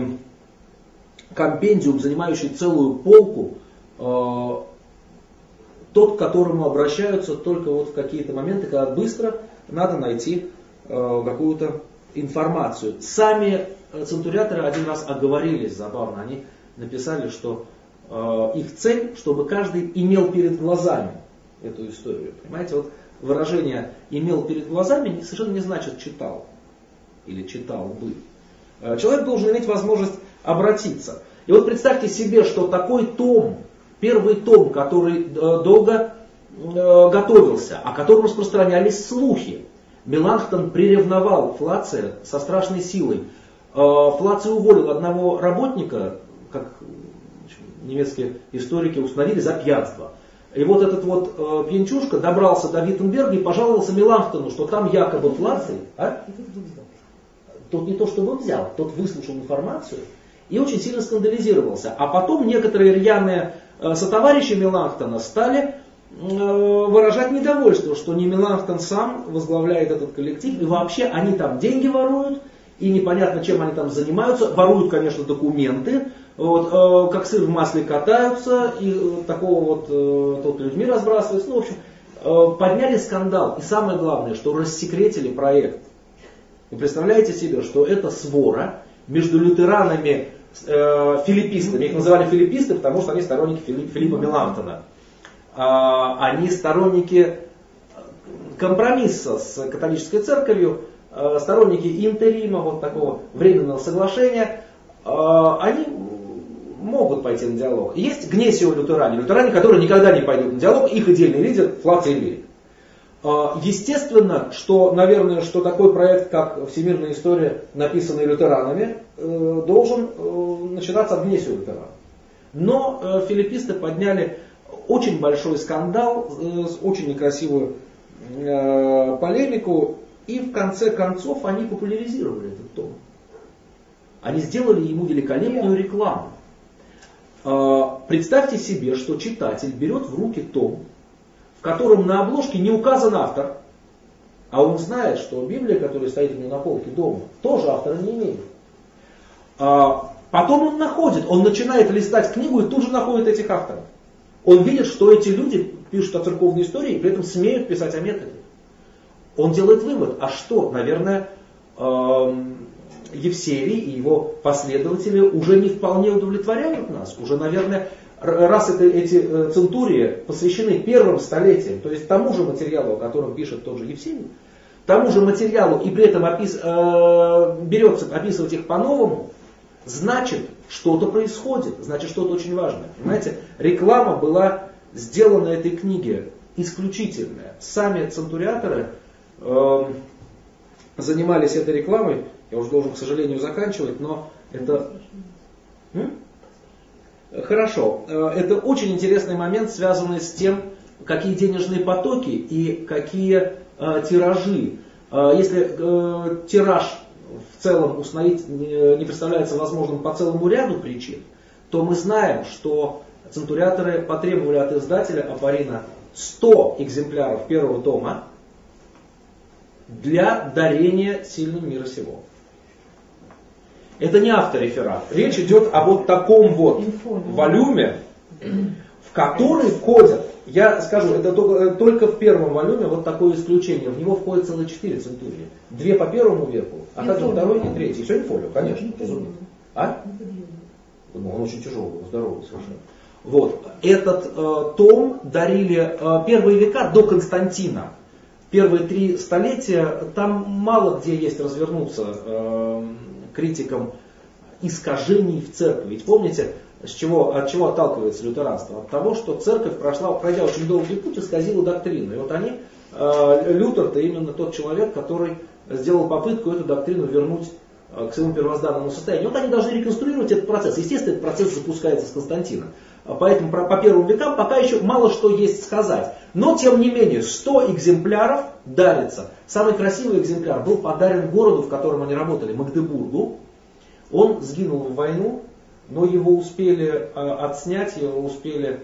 компендиум, занимающий целую полку, э, тот, к которому обращаются только вот в какие-то моменты, когда быстро надо найти э, какую-то информацию. Сами центуриаторы один раз оговорились забавно. Они написали, что э, их цель, чтобы каждый имел перед глазами эту историю. Понимаете, вот выражение «имел перед глазами» совершенно не значит «читал» или «читал бы». Э, человек должен иметь возможность обратиться. И вот представьте себе, что такой том, первый том, который э, долго э, готовился, о котором распространялись слухи, Меланхтон приревновал Флация со страшной силой. Флаций уволил одного работника, как немецкие историки установили, за пьянство. И вот этот вот пьянчушка добрался до Виттенберга и пожаловался Меланхтону, что там якобы Флаций, а? Тот не то чтобы взял, тот выслушал информацию и очень сильно скандализировался. А потом некоторые рьяные сотоварищи Меланхтона стали выражать недовольство, что не Меланхтон сам возглавляет этот коллектив, и вообще они там деньги воруют, и непонятно, чем они там занимаются. Воруют, конечно, документы, вот, э, как сыр в масле катаются, и э, такого вот э, тут людьми разбрасываются. Ну, в общем, э, подняли скандал. И самое главное, что рассекретили проект. Вы представляете себе, что это свора между лютеранами, э, филиппистами. Их называли филипписты, потому что они сторонники Филиппа, Филиппа Меланхтона. Они сторонники компромисса с католической церковью, сторонники интерима, вот такого временного соглашения. Они могут пойти на диалог. Есть гнесио-лютеране, лютеране, которые никогда не пойдут на диалог, их идейный лидер Флаций Лирик. Естественно, что, наверное, что такой проект, как «Всемирная история», написанный лютеранами, должен начинаться от гнесио-лютеран. Но филипписты подняли очень большой скандал, очень некрасивую э, полемику, и в конце концов они популяризировали этот том. Они сделали ему великолепную рекламу. Э, представьте себе, что читатель берет в руки том, в котором на обложке не указан автор, а он знает, что Библия, которая стоит у него на полке дома, тоже автора не имеет. А потом он находит, он начинает листать книгу и тут же находит этих авторов. Он видит, что эти люди пишут о церковной истории и при этом смеют писать о методе. Он делает вывод, а что, наверное, Евсевий и его последователи уже не вполне удовлетворяют нас. Уже, наверное, раз это, эти центурии посвящены первым столетиям, то есть тому же материалу, о котором пишет тот же Евсевий, тому же материалу и при этом опис, э, берется описывать их по-новому, значит, что-то происходит, значит, что-то очень важное. Понимаете, реклама была сделана этой книге исключительная. Сами центуриаторы э, занимались этой рекламой, я уже должен, к сожалению, заканчивать, но это... М? Хорошо. Это очень интересный момент, связанный с тем, какие денежные потоки и какие э, тиражи. Э, если э, тираж в целом установить не, не представляется возможным по целому ряду причин, то мы знаем, что центуриаторы потребовали от издателя Апоррина сто экземпляров первого тома для дарения сильным мира сего. Это не автореферат. Речь идет о вот таком вот волюме, в который входят, я скажу, это только, только в первом волюме вот такое исключение. В него входят целые четыре центурии. Две по первому веку, а также второй и третий. Все инфолио, конечно. А? Ну, он очень тяжелый, здоровый совершенно. Вот. Этот э, том дарили э, первые века до Константина. Первые три столетия, там мало где есть развернуться э, критикам искажений в церкви. Ведь помните, с чего, от чего отталкивается лютеранство? От того, что церковь прошла, пройдя очень долгий путь, исказила доктрину. И вот они, э, Лютер-то именно тот человек, который сделал попытку эту доктрину вернуть э, к своему первозданному состоянию. Вот они должны реконструировать этот процесс. Естественно, этот процесс запускается с Константина. Поэтому по первым векам пока еще мало что есть сказать. Но, тем не менее, сто экземпляров дарится. Самый красивый экземпляр был подарен городу, в котором они работали, Магдебургу. Он сгинул в войну, но его успели э, отснять, его успели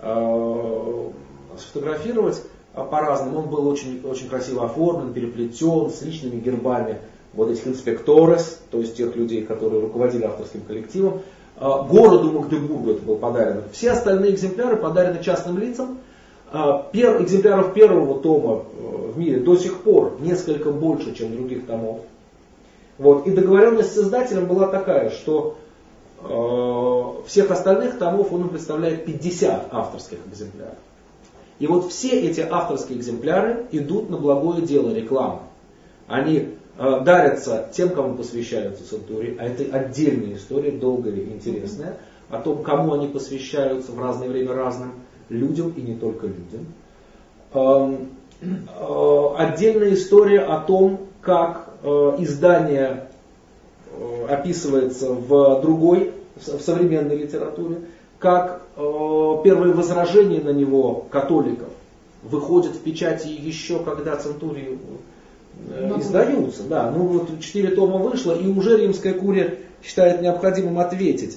э, сфотографировать э, по-разному. Он был очень, очень красиво оформлен, переплетен, с личными гербами вот этих инспекторес, то есть тех людей, которые руководили авторским коллективом. Городу Магдебургу это был подарено. Все остальные экземпляры подарены частным лицам. Пер, экземпляров первого тома в мире до сих пор несколько больше, чем других томов. Вот. И договоренность с издателем была такая, что э, всех остальных томов он представляет пятьдесят авторских экземпляров. И вот все эти авторские экземпляры идут на благое дело рекламы. Они дарятся тем, кому посвящаются центурии, а это отдельная история, долгая и интересная, о том, кому они посвящаются в разное время разным людям и не только людям. Отдельная история о том, как издание описывается в другой, в современной литературе, как первые возражения на него католиков выходят в печати еще когда центурии издаются. Да, ну вот четыре тома вышло, и уже римская курия считает необходимым ответить.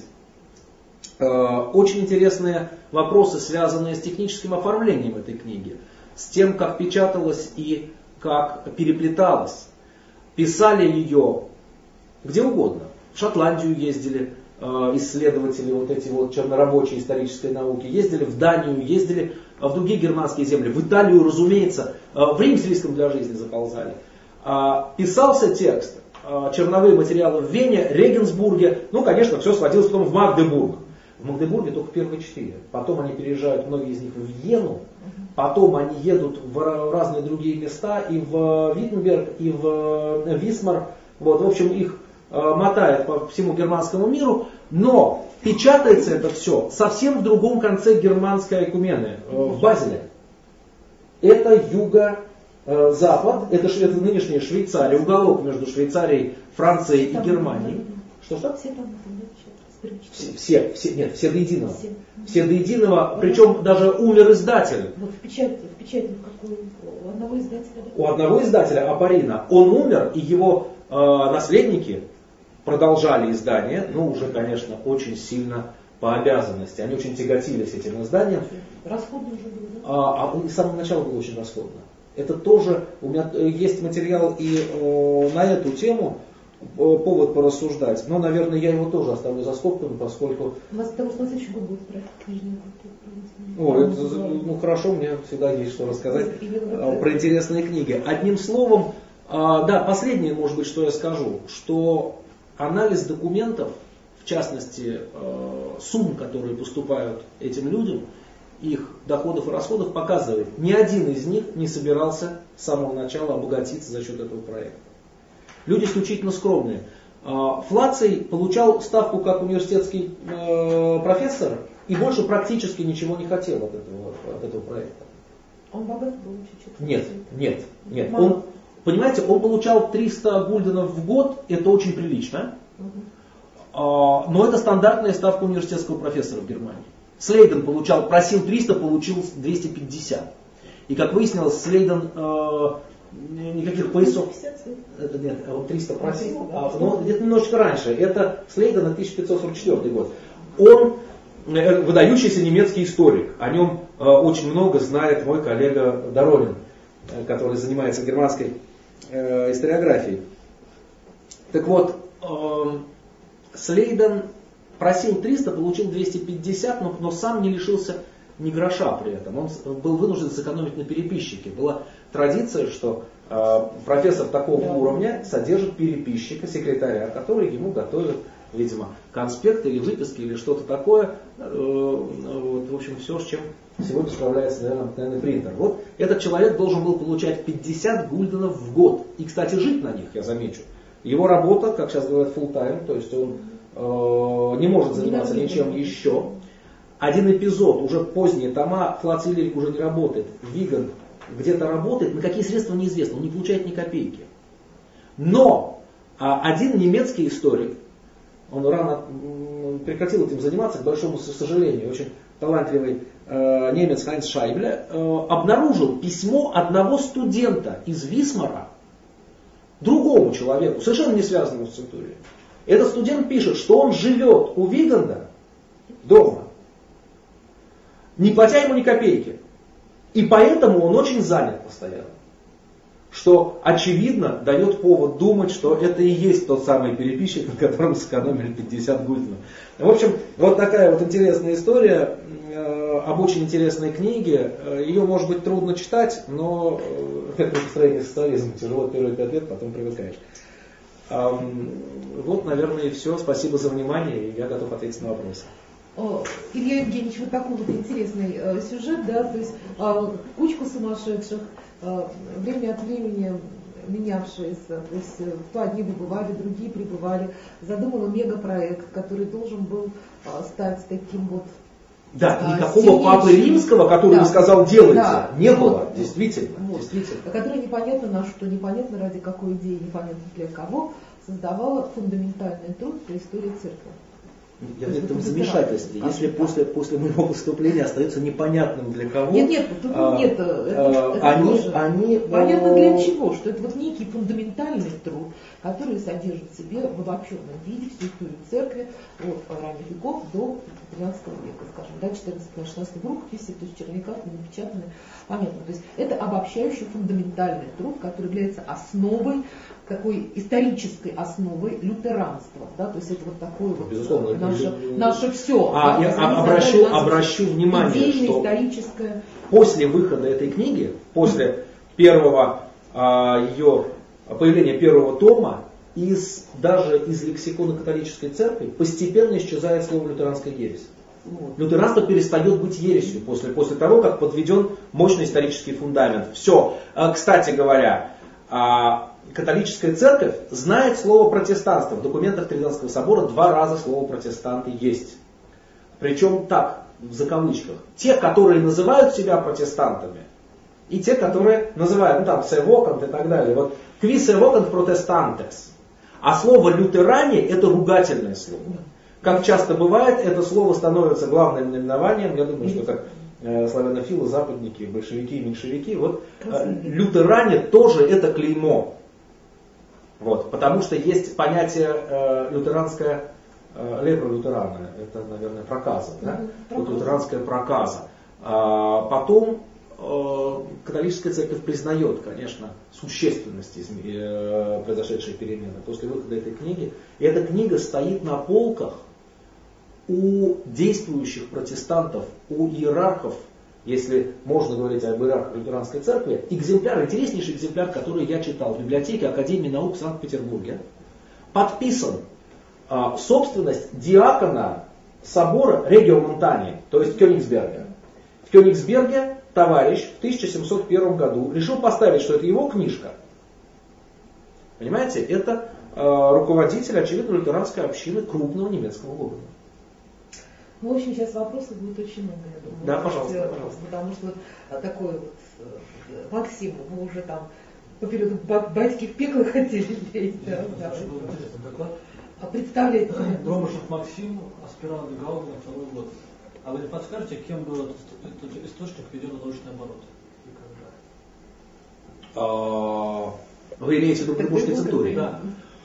Очень интересные вопросы, связанные с техническим оформлением этой книги, с тем, как печаталась и как переплеталась. Писали ее где угодно. В Шотландию ездили исследователи, вот эти вот чернорабочие исторической науки, ездили в Данию, ездили в другие германские земли, в Италию, разумеется, в Рим с риском для жизни заползали. Писался текст, черновые материалы в Вене, Регенсбурге, ну, конечно, все сводилось потом в Магдебург. В Магдебурге только первые четыре. Потом они переезжают, многие из них, в Вену, потом они едут в разные другие места, и в Виттенберг, и в Висмар. Вот, в общем, их мотает по всему германскому миру, но печатается это все совсем в другом конце германской айкумены, в Базеле. Это юго-запад, это, это нынешняя Швейцария, уголок между Швейцарией, Францией и Германией. Что-что? Все, все, все, нет, все до единого. Все, все до единого, причем даже умер издатель. Вот в печати, в печати какой, у одного издателя. Да? У одного издателя, Апоррина, он умер, и его э, наследники продолжали издание, ну уже, конечно, очень сильно по обязанности. Они очень тяготились этим изданием. Расходно уже было, да? А, а с самого начала было очень расходно. Это тоже, у меня есть материал и о, на эту тему, о, повод порассуждать. Но, наверное, я его тоже оставлю за скобками, поскольку... У вас того, что на следующий год будет проект книжный. О, это, ну хорошо, мне всегда есть что рассказать а, про интересные книги. Одним словом, а, да, последнее, может быть, что я скажу, что анализ документов, в частности, э, сумм, которые поступают этим людям, их доходов и расходов, показывает, ни один из них не собирался с самого начала обогатиться за счет этого проекта. Люди исключительно скромные. Э, Флаций получал ставку как университетский э, профессор и больше практически ничего не хотел от этого, от этого проекта. Он богат был чуть-чуть? Нет, нет, нет. Он, понимаете, он получал триста гульденов в год, это очень прилично. Угу. Но это стандартная ставка университетского профессора в Германии. Слейден получал, просил триста, получил двести пятьдесят. И как выяснилось, Слейден э, никаких поясов... Это нет, он триста просил, а, но где-то немножечко раньше. Это Слейден, тысяча пятьсот сорок четвёртый год. Он э, выдающийся немецкий историк. О нем э, очень много знает мой коллега Доронин, э, который занимается германской э, историографией. Так вот, э, Слейден просил триста, получил двести пятьдесят, но, но сам не лишился ни гроша при этом. Он был вынужден сэкономить на переписчике. Была традиция, что э, профессор такого да. уровня содержит переписчика, секретаря, который ему готовит, видимо, конспекты или выписки или что-то такое. Э, вот, в общем, все, с чем сегодня справляется, наверное, наверное, принтер. Вот этот человек должен был получать пятьдесят гульденов в год. И, кстати, жить на них, я замечу. Его работа, как сейчас говорят, full time, то есть он э, не может заниматься ничем еще. Один эпизод, уже поздние тома, Флаций Лирик уже не работает. Виган где-то работает, на какие средства неизвестно, он не получает ни копейки. Но а, один немецкий историк, он рано м, прекратил этим заниматься, к большому сожалению, очень талантливый э, немец Хайнц Шайбле, э, обнаружил письмо одного студента из Висмара, другому человеку, совершенно не связанному с Центурией. Этот студент пишет, что он живет у Виганда дома, не платя ему ни копейки. И поэтому он очень занят постоянно. Что, очевидно, дает повод думать, что это и есть тот самый переписчик, на котором сэкономили пятьдесят гульденов. В общем, вот такая вот интересная история э, об очень интересной книге. Ее, может быть, трудно читать, но э, это построение социализма. Тяжело первые пять лет, потом привыкаешь. Эм, вот, наверное, и все. Спасибо за внимание, и я готов ответить на вопросы. Илья Евгеньевич, вот такой вот интересный э, сюжет, да, то есть э, кучку сумасшедших, э, время от времени менявшиеся, то есть э, то одни выбывали, другие прибывали, задумала мегапроект, который должен был э, стать таким вот... Да, э, никакого сильнейшим, Папы Римского, который да, бы сказал делайте, да, не вот, было, действительно, вот, действительно. Который непонятно на что, непонятно ради какой идеи, непонятно для кого, создавала фундаментальный труд по истории церкви. Я в этом замешательстве. Если после, после моего выступления остается непонятным для кого. Нет, нет, тут а, нет. Это, а, это они, тоже они, понятно а, для чего, что это вот некий фундаментальный труд, который содержит в себе в обобщенном виде всю историю церкви от ранних веков до тринадцатого века, скажем, да, четырнадцатого-шестнадцатого рукописи, то есть черновиках, напечатанные. Понятно. То есть это обобщающий фундаментальный труд, который является основой, такой исторической основой лютеранства. Да? То есть это вот такое вот безусловно, наше, наше все. А, да? я обращу, обращу внимание, что историческое... после выхода этой книги, после первого а, ее появления первого тома, из, даже из лексикона католической церкви постепенно исчезает слово лютеранская ересь. Вот. Лютеранство перестает быть ересью после, после того, как подведен мощный исторический фундамент. Все. Кстати говоря, католическая церковь знает слово протестанство. В документах Триденского собора два раза слово протестанты есть. Причем так, в закавычках. Те, которые называют себя протестантами, и те, которые называют, ну там, севокант и так далее. Вот кви севокант протестантес. А слово лютеране это ругательное слово. Как часто бывает, это слово становится главным наименованием. Я думаю, что как э, славянофилы, западники, большевики и меньшевики. Вот э, лютеране тоже это клеймо. Вот, потому что есть понятие э, лютеранское лепра лютерана, это, наверное, проказа, да? Вот лютеранская проказа. А потом э, католическая церковь признает, конечно, существенность э, произошедшей перемены после выхода этой книги. И эта книга стоит на полках у действующих протестантов, у иерархов, если можно говорить об иерархах лютеранской церкви, экземпляр, интереснейший экземпляр, который я читал в библиотеке Академии наук в Санкт-Петербурге, подписан а, собственность диакона собора Регио Монтани, то есть Кёнигсберга. В Кёнигсберге товарищ в тысяча семьсот первом году решил поставить, что это его книжка. Понимаете, это а, руководитель, очевидно, лютеранской общины крупного немецкого города. Ну, в общем, сейчас вопросов будет очень много, я думаю. Да, пожалуйста, пожалуйста. Потому что такой вот Максим, мы уже там поперед батьки в пекло хотели лезть. Да, да, да. А представляете? Дромышев Максим, аспирант Гаугена, второй год. А вы не подскажете, кем был этот, этот источник введен в научный оборот? И когда? А, вы имеете в виду Петербургской центурии? Да.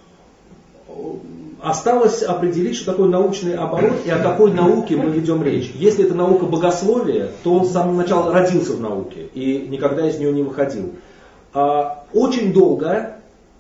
Осталось определить, что такое научный оборот и о какой науке мы ведем речь. Если это наука богословия, то он с самого начала родился в науке и никогда из нее не выходил. Очень долго,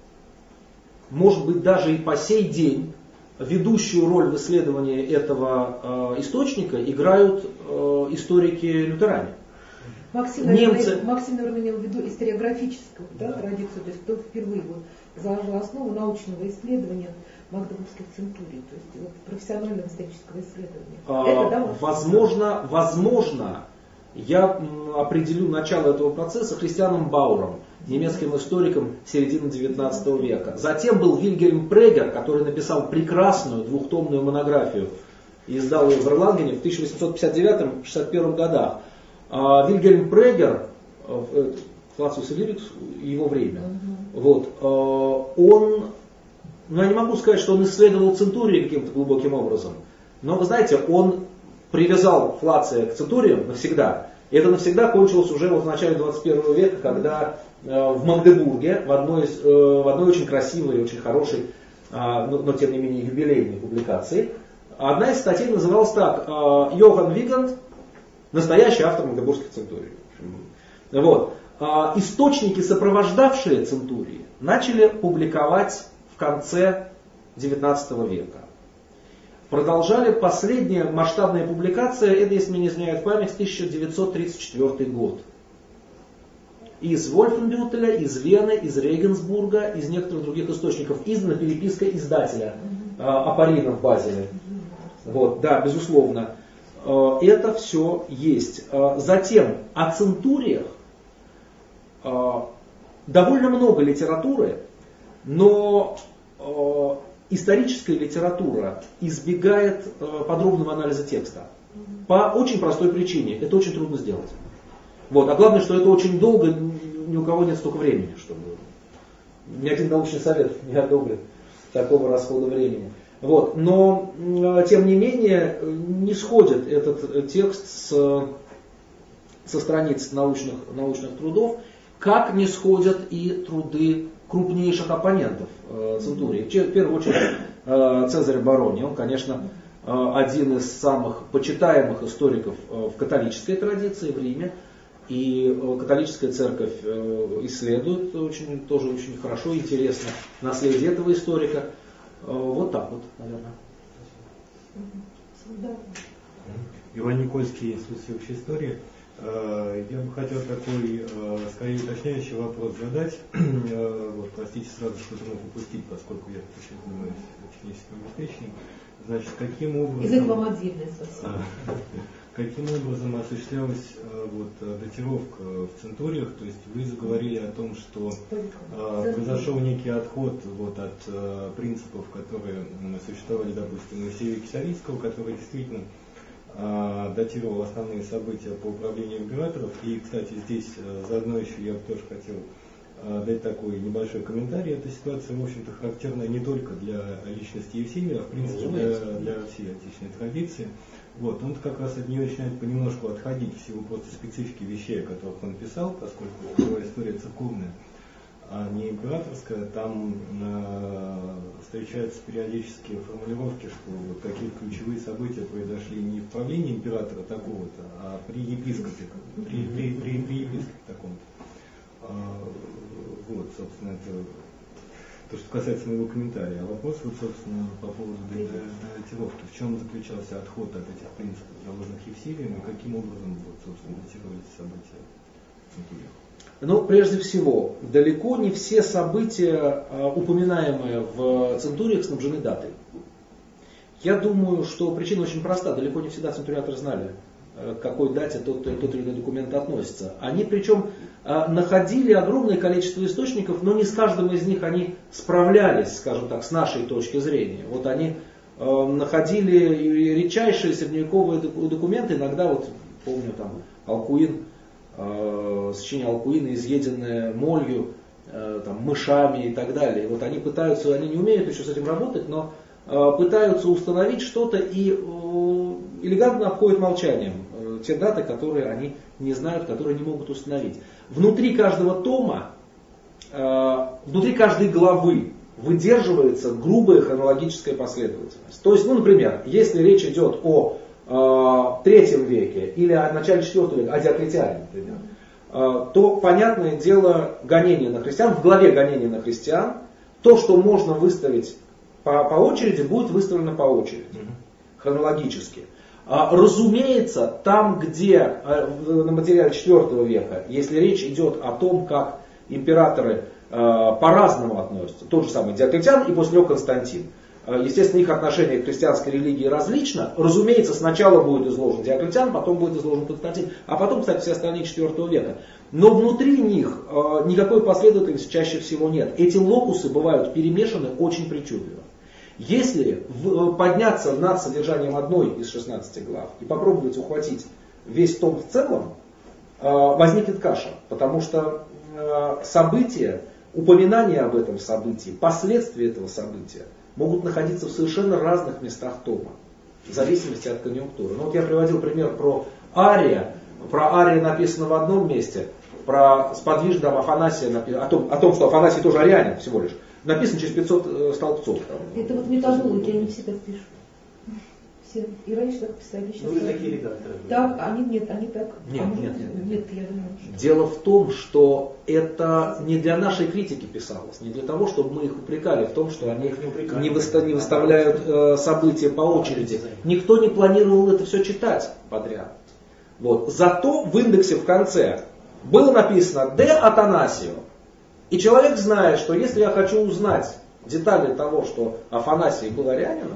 может быть даже и по сей день, ведущую роль в исследовании этого источника играют историки-лютеране. Максим, наверное, Максим, наверное, имел в виду историографическую, да, традицию, то есть кто впервые вот заложил основу научного исследования магдебургских центурий, то есть вот, профессионального исторического исследования. А, Это, да, возможно, возможно, я определю начало этого процесса Христианом Бауром, немецким историком середины девятнадцатого века. Затем был Вильгельм Прегер, который написал прекрасную двухтомную монографию и издал ее в Эрлангене в тысяча восемьсот пятьдесят девятом — шестьдесят первом годах. А, Вильгельм Прегер, Флациус Иллирикс, его время, угу. вот, он, ну я не могу сказать, что он исследовал центурии каким-то глубоким образом, но вы знаете, он привязал Флация к центуриям навсегда. И это навсегда кончилось уже вот в начале двадцать первого века, когда э, в Магдебурге, в одной, из, э, в одной очень красивой и очень хорошей, э, но, но тем не менее юбилейной публикации, одна из статей называлась так: э, Йоганн Вигант, настоящий автор Магдебургских центурий. Вот. Э, источники, сопровождавшие центурии, начали публиковать в конце девятнадцатого века. Продолжали последняя масштабная публикация, это, если мне не изменяет память, тысяча девятьсот тридцать четвёртый год. Из Вольфенбютеля, из Вены, из Регенсбурга, из некоторых других источников издана переписка издателя э, Апарина в Базеле. Вот, да, безусловно. Э, это все есть. Э, затем о центуриях э, довольно много литературы, но э, историческая литература избегает э, подробного анализа текста. По очень простой причине. Это очень трудно сделать. Вот. А главное, что это очень долго, ни у кого нет столько времени, чтобы... Ни один научный совет не одобрит такого расхода времени. Вот. Но, э, тем не менее, не сходит этот текст с, со страниц научных, научных трудов, как не сходят и труды крупнейших оппонентов э, центурии. В первую очередь э, Цезарь Барони. Он, конечно, э, один из самых почитаемых историков э, в католической традиции в Риме. И э, католическая церковь э, исследует очень, тоже очень хорошо и интересно наследие этого историка. Э, вот так вот, наверное. Иван Никольский, Институт общей истории. Я бы хотел такой, скорее, уточняющий вопрос задать. Вот, простите сразу, что-то мог упустить, поскольку я сейчас занимаюсь техническим обеспечением. Значит, каким образом... Язык вам отдельный совсем. Каким образом осуществлялась вот, датировка в центуриях? То есть вы заговорили о том, что произошел некий отход вот, от принципов, которые существовали, допустим, у Моисея Кисарийского, который действительно датировал основные события по управлению императоров. И, кстати, здесь заодно еще я бы тоже хотел дать такой небольшой комментарий. Эта ситуация, в общем-то, характерна не только для личности Евсевия, а в принципе для, для всей отечественной традиции. Вот, он как раз от нее начинает понемножку отходить в силу просто специфики вещей, о которых он писал, поскольку его история церковная. а не императорская, там э, встречаются периодические формулировки, что вот какие-то ключевые события произошли не в правлении императора такого-то, а при епископе, при, при, при, при епископе таком-то. А, вот, собственно, это то, что касается моего комментария. А вопрос, вот, собственно, по поводу датировки. В чем заключался отход от этих принципов, заложенных Евсевием, и каким образом, вот, собственно, датировались события в Центуриях? Ну, прежде всего, далеко не все события, упоминаемые в Центуриях, снабжены датой. Я думаю, что причина очень проста. Далеко не всегда центуриаторы знали, к какой дате тот, тот или иной документ относится. Они причем находили огромное количество источников, но не с каждым из них они справлялись, скажем так, с нашей точки зрения. Вот они находили редчайшие средневековые документы, иногда, вот помню, там, Алкуин, сочинение Алкуина, изъеденное молью, там, мышами и так далее. Вот они пытаются, они не умеют еще с этим работать, но пытаются установить что-то и элегантно обходят молчанием те даты, которые они не знают, которые не могут установить. Внутри каждого тома, внутри каждой главы выдерживается грубая хронологическая последовательность. То есть, ну, например, если речь идет о третьем веке или о начале четвертого века, о Диоклетиане, например, то, понятное дело, гонение на христиан, в главе гонения на христиан, то, что можно выставить по, по очереди, будет выставлено по очереди, хронологически. Разумеется, там, где на материале четвертого века, если речь идет о том, как императоры по-разному относятся, тот же самый Диоклетиан и после него Константин, естественно, их отношение к христианской религии различно. Разумеется, сначала будет изложен Диоклетиан, потом будет изложен Константин, а потом, кстати, все остальные четвертого века. Но внутри них никакой последовательности чаще всего нет. Эти локусы бывают перемешаны очень причудливо. Если подняться над содержанием одной из шестнадцати глав и попробовать ухватить весь том в целом, возникнет каша, потому что события, упоминания об этом событии, последствия этого события могут находиться в совершенно разных местах тома, в зависимости от конъюнктуры. Ну, вот я приводил пример про Ария. Про Ария написано в одном месте, про сподвижного Афанасия, о том, о том, что Афанасий тоже арианин всего лишь, написано через пятьсот столбцов. Это вот методологи, они все так пишут. Все. И раньше так писали. Ну, вы такие редакторы. Так, они нет, они так. Нет, а нет, нет, нет, нет, нет, я думаю, что... Дело в том, что это не для нашей критики писалось, не для того, чтобы мы их упрекали в том, что они не, выста- не выставляют э, события по очереди. Никто не планировал это все читать подряд. Вот. Зато в индексе в конце было написано «Де Атанасио». И человек знает, что если я хочу узнать детали того, что Афанасий был арианином,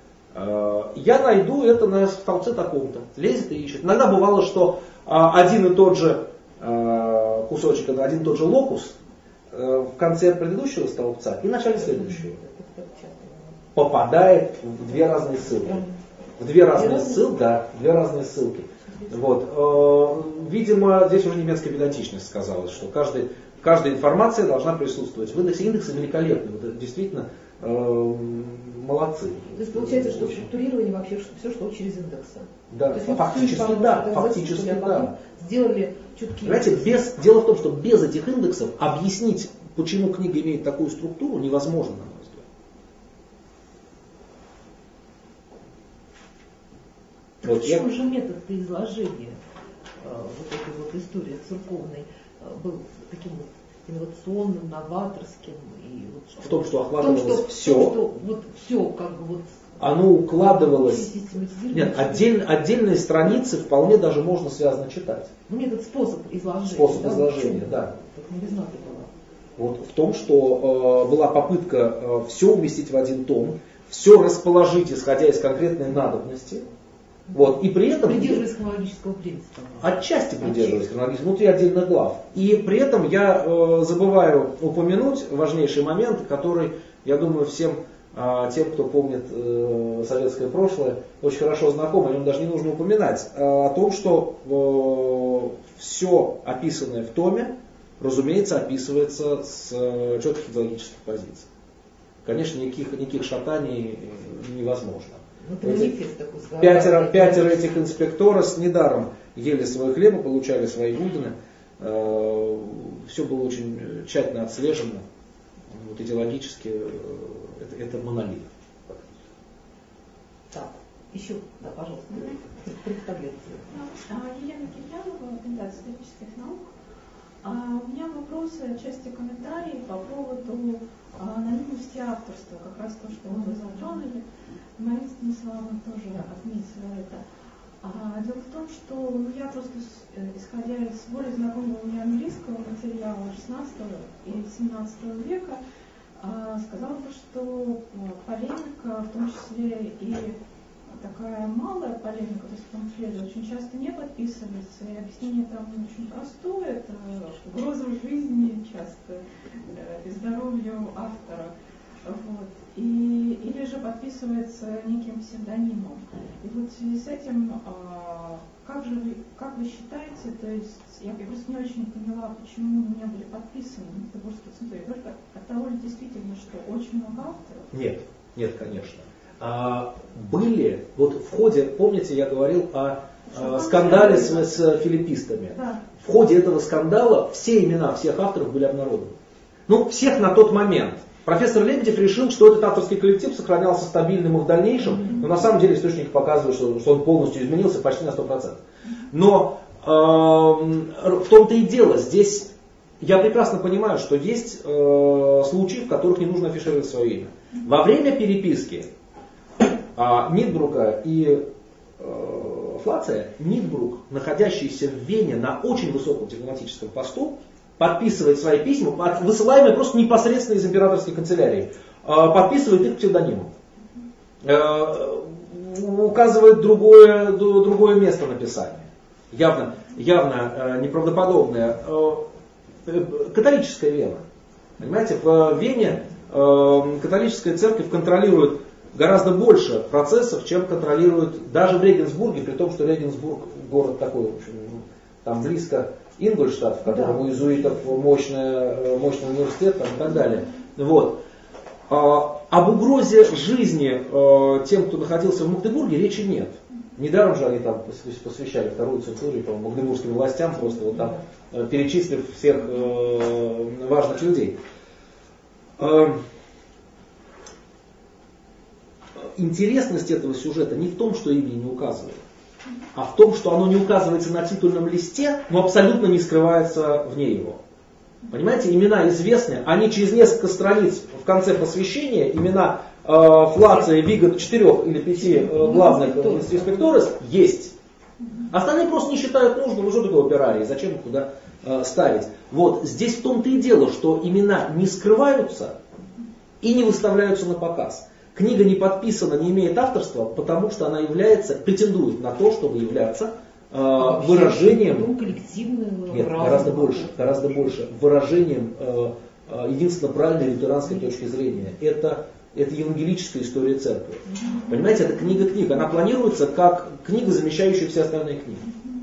я найду это на столбце таком-то. Лезет и ищет. Иногда бывало, что один и тот же кусочек, один и тот же локус в конце предыдущего столбца и в начале следующего попадает в две разные ссылки. В две разные ссылки, да, две разные ссылки. Вот. Видимо, здесь уже немецкая педантичность сказалась, что каждый, каждая информация должна присутствовать в индексе. Индексы великолепны. Вот, действительно, молодцы. То есть получается, что структурирование вообще все шло через индексы. Да, фактически да, фактически да. Сделали чуткие. Понимаете, без, дело в том, что без этих индексов объяснить, почему книга имеет такую структуру, невозможно, на мой взгляд. Так вот, в чем я... же метод изложения вот этой вот истории церковной был таким вот инновационным, новаторским? И вот что, в том, что охватывалось в том, что, все. В том, что вот все как бы вот... Оно укладывалось... Нет, отдель, отдельные страницы вполне даже можно связано читать. Ну, метод, способ изложения. Способ да, изложения, да. Как новизна была. Вот в том, что э, была попытка э, все уместить в один том, все расположить, исходя из конкретной надобности. Вот, и при этом... Придерживаясь хронологического принципа. Отчасти придерживаясь хронологического, внутри отдельных глав. И при этом я э, забываю упомянуть важнейший момент, который, я думаю, всем э, тем, кто помнит э, советское прошлое, очень хорошо знаком, о нем даже не нужно упоминать, э, о том, что э, все описанное в томе, разумеется, описывается с э, четких идеологических позиций. Конечно, никаких, никаких шатаний невозможно. Эти, пятеро, пятеро этих инспекторов с недаром ели свой хлеб, получали свои гудны. э, все было очень тщательно отслежено, вот идеологически э, это, это монолит. Так, еще, да, пожалуйста, представляйте. Елена Кирьянова, кандидат исторических наук. А у меня вопросы, отчасти комментарии по поводу анонимности авторства, как раз то, что вы затронули. Мария Станиславовна тоже отметила это. А, дело в том, что ну, я просто, исходя из более знакомого мне английского материала шестнадцатого и семнадцатого века, а, сказала бы, что полемика, в том числе и такая малая полемика, то есть памфлеты очень часто не подписывается, и объяснение там очень простое, это угроза жизни часто и здоровью автора. Вот. И, или же подписывается неким псевдонимом. И вот в связи с этим, а, как же вы, как вы считаете, то есть я просто не очень поняла, почему не были подписаны Магдебургские центурии, только от того ли действительно, что очень много авторов? Нет, нет, конечно. А, были, вот в ходе, помните, я говорил о, о скандале с, с филиппистами. Да. В ходе этого скандала все имена всех авторов были обнародованы. Ну, всех на тот момент. Профессор Лебедев решил, что этот авторский коллектив сохранялся стабильным и в дальнейшем, но на самом деле источники показывают, что, что он полностью изменился почти на сто процентов. Но э, в том-то и дело, здесь я прекрасно понимаю, что есть э, случаи, в которых не нужно афишировать свое имя. Во время переписки э, Нидбрука и э, Флация, Нидбрук, находящийся в Вене на очень высоком дипломатическом посту, подписывает свои письма, высылаемые просто непосредственно из императорской канцелярии, подписывает их псевдонимом, указывает другое, другое место написания, явно, явно неправдоподобное. Католическая Вена. Понимаете, в Вене католическая церковь контролирует гораздо больше процессов, чем контролирует даже в Регенсбурге, при том, что Регенсбург город такой, в общем, там близко Ингольштадт, в котором да. у иезуитов мощный, мощный университет там, и так далее. Вот. А, об угрозе жизни а, тем, кто находился в Магдебурге, речи нет. Недаром же они там посвящали вторую центурию по магдебургским властям, просто вот там перечислив всех э, важных людей. Э, интересность этого сюжета не в том, что имя не указывает, а в том, что оно не указывается на титульном листе, но абсолютно не скрывается вне его. Понимаете, имена известны, они через несколько страниц в конце посвящения, имена э, Флация, Вигот, четырех или пяти э, главных инспекторов есть. Остальные просто не считают нужным, уже такое операрий, зачем их туда э, ставить. Вот, здесь в том-то и дело, что имена не скрываются и не выставляются на показ. Книга не подписана, не имеет авторства, потому что она является, претендует на то, чтобы являться э, выражением, нет, гораздо больше, гораздо больше, выражением э, э, единственно правильной лютеранской точки зрения. Это, это евангелическая история церкви. Понимаете, это книга книг. Она планируется как книга, замещающая все остальные книги.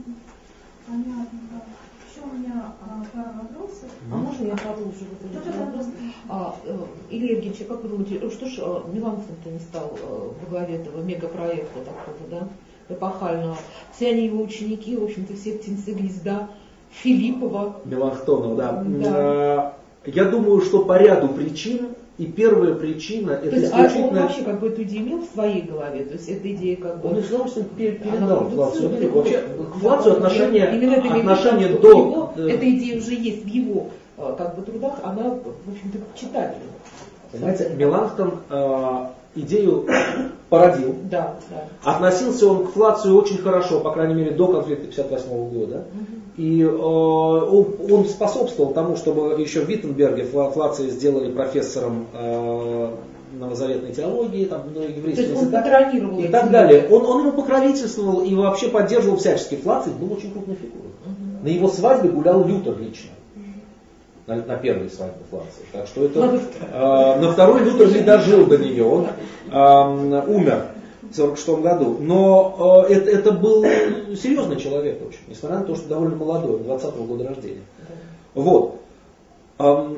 Понятно, да. Еще у меня а, пара вопросов. А можно я продолжу вот этот вопрос? А, Илья Евгеньевич, как вы думаете, что ж Меланхтон-то не стал во главе этого мегапроекта такого, да, эпохального? Все они его ученики, в общем-то, все птенцы гнезда Филиппова. Меланхтонов, да. да. Я думаю, что по ряду причин, и первая причина это есть, исключительно... А он вообще как бы эту идею имел в своей голове? То есть эта идея как бы... Он с удовольствием передал Флацию. Вообще, к Флацию отношение, Именно отношение это, до... его, эта идея уже есть в его как бы трудах, она, в общем-то, читатель. Понимаете, Меланхтон э, идею породил. Да, да. Относился он к Флацию очень хорошо, по крайней мере, до конфликта пятьдесят восьмого года. Угу. И э, он, он способствовал тому, чтобы еще в Виттенберге Флация сделали профессором э, новозаветной теологии, там, ну, еврейского языка и так далее. Он, он ему покровительствовал и вообще поддерживал всячески. Флаций был очень крупной фигурой. Угу. На его свадьбе гулял Лютер лично. На, на первой свадьбе Флации. Так что это э, на второй Лютер не дожил до нее, он э, умер в сорок шестом году. Но э, это, это был серьезный человек очень, несмотря на то, что довольно молодой, двадцатого года рождения. Вот. Э,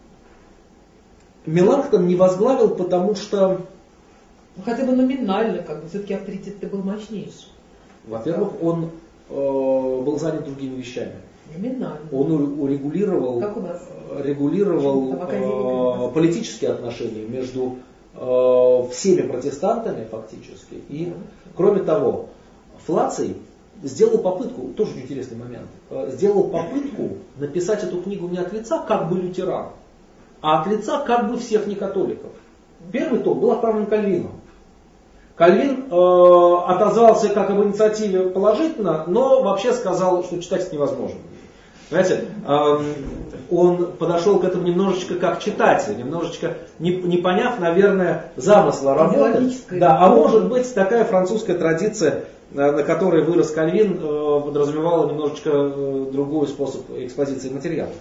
Меланхтон не возглавил, потому что... Хотя бы номинально, как бы, все-таки авторитет-то был мощнейший. Во-первых, он э, был занят другими вещами. Номинально. Он урегулировал, Как у нас? регулировал э, политические отношения между э, всеми протестантами фактически. И, кроме того, Флаций сделал попытку, тоже очень интересный момент, э, сделал попытку написать эту книгу не от лица как бы лютеран, а от лица как бы всех некатоликов. Первый том был отправлен Кальвином. Кальвин э, отозвался как об инициативе положительно, но вообще сказал, что читать это невозможно. Понимаете, э, он подошел к этому немножечко как читатель, немножечко не, не поняв, наверное, замысла работы. Да, а может быть такая французская традиция, на которой вырос Кальвин, э, подразумевала немножечко э, другой способ экспозиции материала.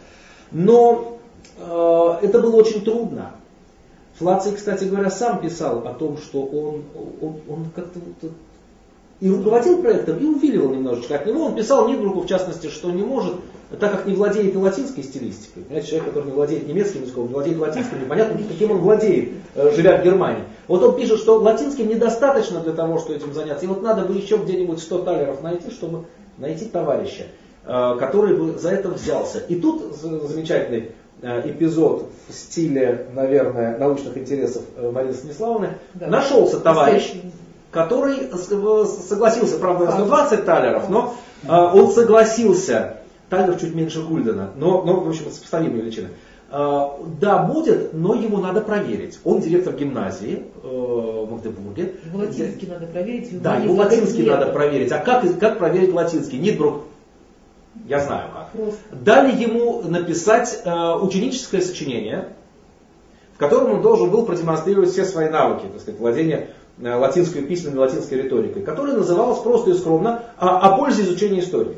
Но э, это было очень трудно. Флаций, кстати говоря, сам писал о том, что он, он, он как-то вот и руководил проектом, и увиливал немножечко от него. Он писал Нидбруку, в частности, что не может, так как не владеет и латинской стилистикой. Понимаете, человек, который не владеет немецким языком, не владеет латинским, непонятно, каким он владеет, живя в Германии. Вот он пишет, что латинским недостаточно для того, чтобы этим заняться. И вот надо бы еще где-нибудь сто талеров найти, чтобы найти товарища, который бы за это взялся. И тут замечательный эпизод в стиле, наверное, научных интересов Марины Станиславовны. Да. Нашелся товарищ, который согласился, правда, на сто двадцать талеров, но он согласился, талер чуть меньше Гульдена, но, но в общем, сопоставимые величины. Да, будет, но его надо проверить. Он директор гимназии в Магдебурге. Его латинский надо проверить. Да, его латинский надо проверить. А как, как проверить латинский? Нидбрук. Я знаю как. Просто. Дали ему написать э, ученическое сочинение, в котором он должен был продемонстрировать все свои навыки, так сказать, владения э, латинской письменной, латинской риторикой, которая называлась просто и скромно «О, о пользе изучения истории».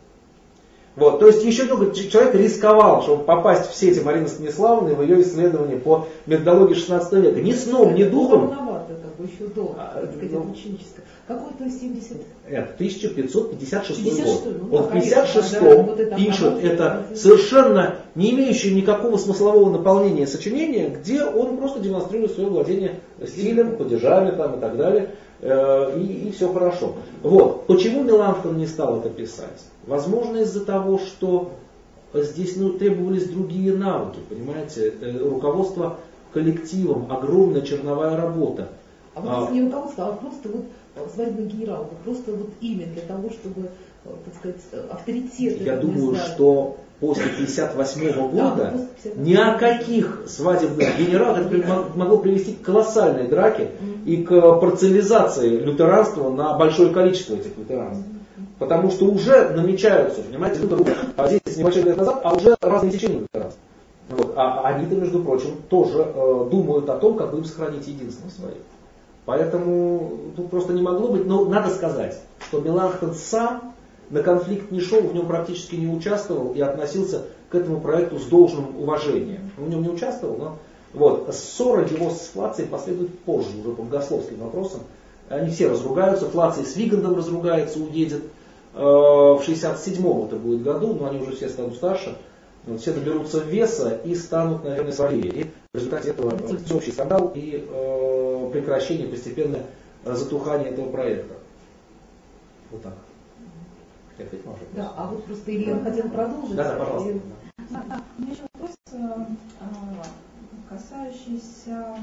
Вот, то есть еще только человек рисковал, чтобы попасть в сети Марины Станиславовны в ее исследовании по методологии шестнадцатого века. Ни сном, ни духом. Рановато, как бы еще долго, а, так сказать, ну, ученическое. Какой то семьдесят? Это тысяча пятьсот пятьдесят шестой пятьдесят год. шестой, ну, вот да, в пятьдесят шестом да, вот это пишет это совершенно не имеющее никакого смыслового наполнения сочинение, где он просто демонстрирует свое владение стилем, падежами там, и так далее. Э, и, и все хорошо. Вот. Почему Меланхтон не стал это писать? Возможно, из-за того, что здесь ну, требовались другие навыки, понимаете, руководство коллективом, огромная черновая работа. А вот а, не руководство, а просто вот свадебный генерал, просто вот имя для того, чтобы, так сказать, авторитет. Я думаю, что после пятьдесят восьмого года да, после ни о каких свадебных генералах это могло привести к колоссальной драке mm-hmm. и к парцелизации лютеранства на большое количество этих лютеранств. Mm-hmm. Потому что уже намечаются, понимаете, а здесь небольшое лет назад, а уже разные течения лютеранства. Вот. А они-то, между прочим, тоже э, думают о том, как бы им сохранить единство свое. Поэтому тут просто не могло быть. Но надо сказать, что Меланхтон сам на конфликт не шел, в нем практически не участвовал и относился к этому проекту с должным уважением. Он в нем не участвовал, но вот, ссора его с Флацием последует позже, уже по богословским вопросам. Они все разругаются, Флаций с Вигандом разругается, уедет. В шестьдесят седьмом это будет году, но они уже все станут старше. Все доберутся веса и станут, наверное, свои. И в результате этого всеобщий скандал и э, прекращение, постепенное затухание этого проекта. Вот так. Хотя, может, да, а вот просто Илья хотел продолжить. Да, да, пожалуйста. Да, да. У меня еще вопрос, касающийся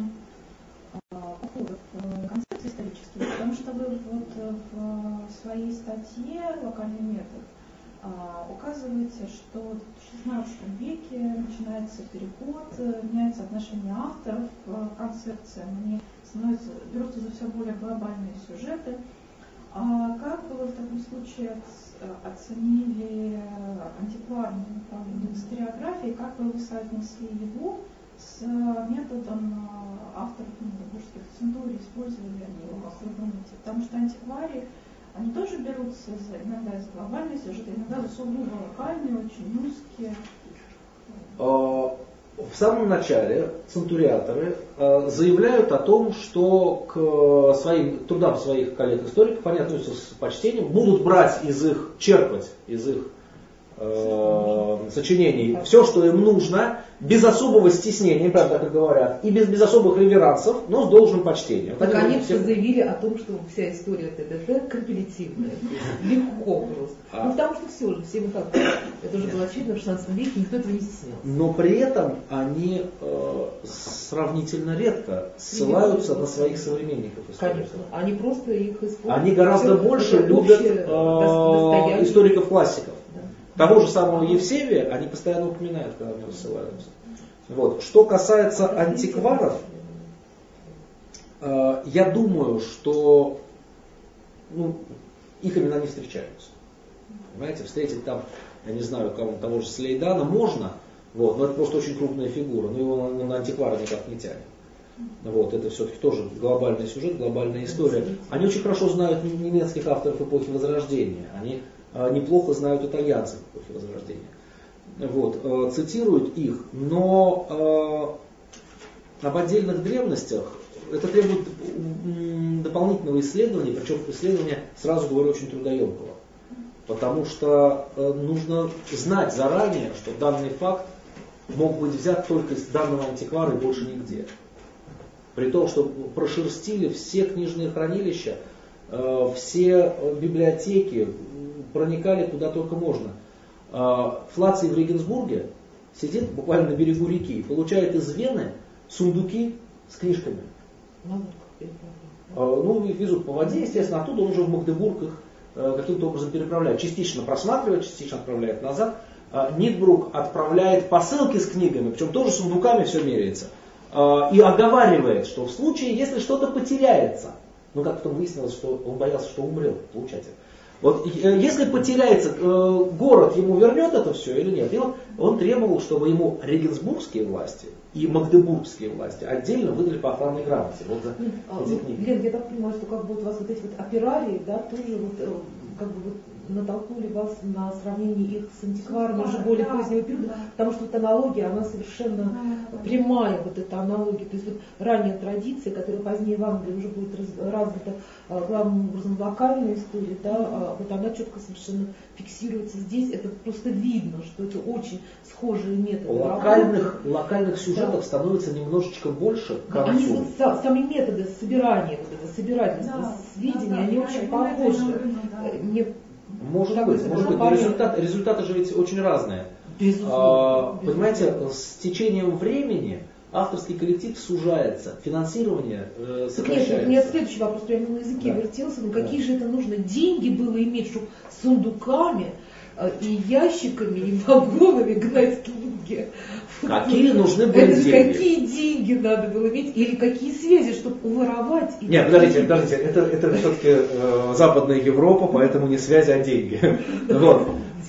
концепции исторических, потому что вы вот в своей статье «Локальный метод» указываете, что в шестнадцатом веке начинается переход, меняется отношение авторов к концепциям, они становятся, берутся за все более глобальные сюжеты. А как бы вы в таком случае оценили антикварное направление историографии, как бы вы соотнесли его с методом авторов магдебургских центурий, использовали они его, как вы думаете? Потому что антикварии, они тоже берутся за, иногда за глобальные сюжеты, иногда за сугубо локальные, очень узкие. В самом начале центуриаторы заявляют о том, что к своим трудам своих коллег-историков они относятся с почтением, будут брать из их, черпать из их э, сочинений все, что им нужно, без особого стеснения, правда, как говорят, и без, без особых реверансов, но с должным почтением. Наконец-то все... заявили о том, что вся история ТДТ компилятивная. Легко просто. А... Ну потому что все же, все мы как это уже было очевидно в шестнадцатом веке, никто этого не стеснялся. Но при этом они э, сравнительно редко ссылаются на своих современников. Конечно, они просто их используют. Они гораздо больше любят э, историков-классиков. Того же самого Евсевия они постоянно упоминают, когда на него ссылаются. Вот. Что касается антикваров, э, я думаю, что ну, их имена не встречаются. Понимаете, встретить там, я не знаю, кого, того же Слейдана можно, вот, но это просто очень крупная фигура, но его на, на антиквара никак не тянет. Вот, это все-таки тоже глобальный сюжет, глобальная история. Они очень хорошо знают немецких авторов эпохи Возрождения. Они неплохо знают итальянцев эпохи Возрождения. Вот, э, цитируют их, но э, об отдельных древностях это требует м, дополнительного исследования, причем исследования, сразу говорю, очень трудоемкого. Потому что э, нужно знать заранее, что данный факт мог быть взят только из данного антиквара и больше нигде. При том, что прошерстили все книжные хранилища, э, все библиотеки, проникали куда только можно. Флаций в Регенсбурге сидит буквально на берегу реки и получает из Вены сундуки с книжками. Ну, их везут по воде, естественно, оттуда он уже в Магдебург их каким-то образом переправляет. Частично просматривает, частично отправляет назад. Нитбрук отправляет посылки с книгами, причем тоже сундуками все меряется. И оговаривает, что в случае, если что-то потеряется, ну как потом выяснилось, что он боялся, что умрет получатель. Вот если потеряется, город ему вернет это все или нет. И он, он требовал, чтобы ему регенсбургские власти и магдебургские власти отдельно выдали по охранной грамоте. Вот за а, Лен, я так понимаю, что как бы вот у вас вот эти вот операрии, да, тоже вот, как бы вот натолкнули вас на сравнение их с антикварами уже более да, позднего периода, да. Потому что вот аналогия, она совершенно да, прямая, вот эта аналогия. То есть вот ранняя традиция, которая позднее в Англии уже будет развита главным образом в локальной истории, да, вот она четко совершенно фиксируется здесь. Это просто видно, что это очень схожие методы. Локальных, локальных сюжетов да. становится немножечко больше к концу. Они вот, сами методы собирания, вот это собирательство да, сведений, да, они да, очень похожи. Да. Мне Может так быть, может быть, но результат, результаты же ведь очень разные. А, понимаете, с течением времени авторский коллектив сужается, финансирование э, сокращается. Нет, у меня следующий вопрос, прямо на языке да. вертелся, ну какие да. же это нужно деньги было иметь, чтобы с сундуками э, и ящиками, и вагонами гнать книги. Какие нужны были это деньги? Какие деньги надо было иметь, или какие связи, чтобы уворовать? Нет, подождите, подождите, это, это все-таки э, Западная Европа, поэтому не связи, а деньги. Вот.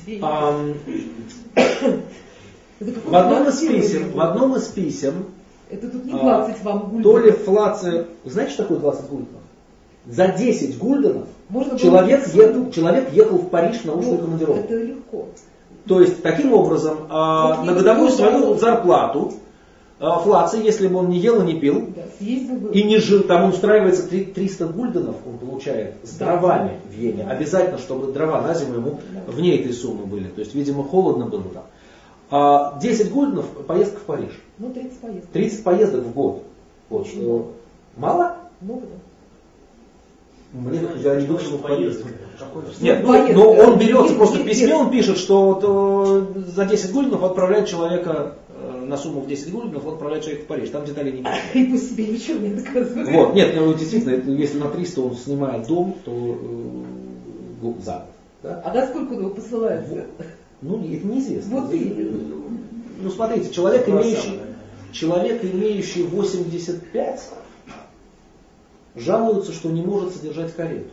В одном из писем, в одном из писем, это тут не двадцать вам гульденов. То ли Флаций, знаете, что такое двадцать гульденов? За десять гульденов Можно человек, ехал, человек ехал в Париж на научную командировку. Это легко. То есть, таким образом, а, на годовую свою зарплату а, Флаций, если бы он не ел и не пил, да, и не жил, там он устраивается триста гульденов, он получает с дровами да. в Вене. Обязательно, чтобы дрова на зиму ему да. вне этой суммы были. То есть, видимо, холодно было там. А десять гульденов поездка в Париж. Ну, тридцать поездок. тридцать поездок в год. Вот. Очень мало? Много, да. Мне я не вышел в поездку. Нет, ну, но он берется просто в письме, он пишет, что вот, э, за десять гульденов отправляет человека э, на сумму в десять гульденов, он отправляет человека в Париж. Там деталей не пишет. И пусть себе ничего не доказывает. Вот, нет, ну, действительно, если на триста он снимает дом, то э, за год. Да? А до сколько он его посылается? Вот. Ну, это неизвестно. Вот и... Ну, смотрите, человек, имеющий, человек, имеющий восемьдесят пять, жалуется, что не может содержать карету.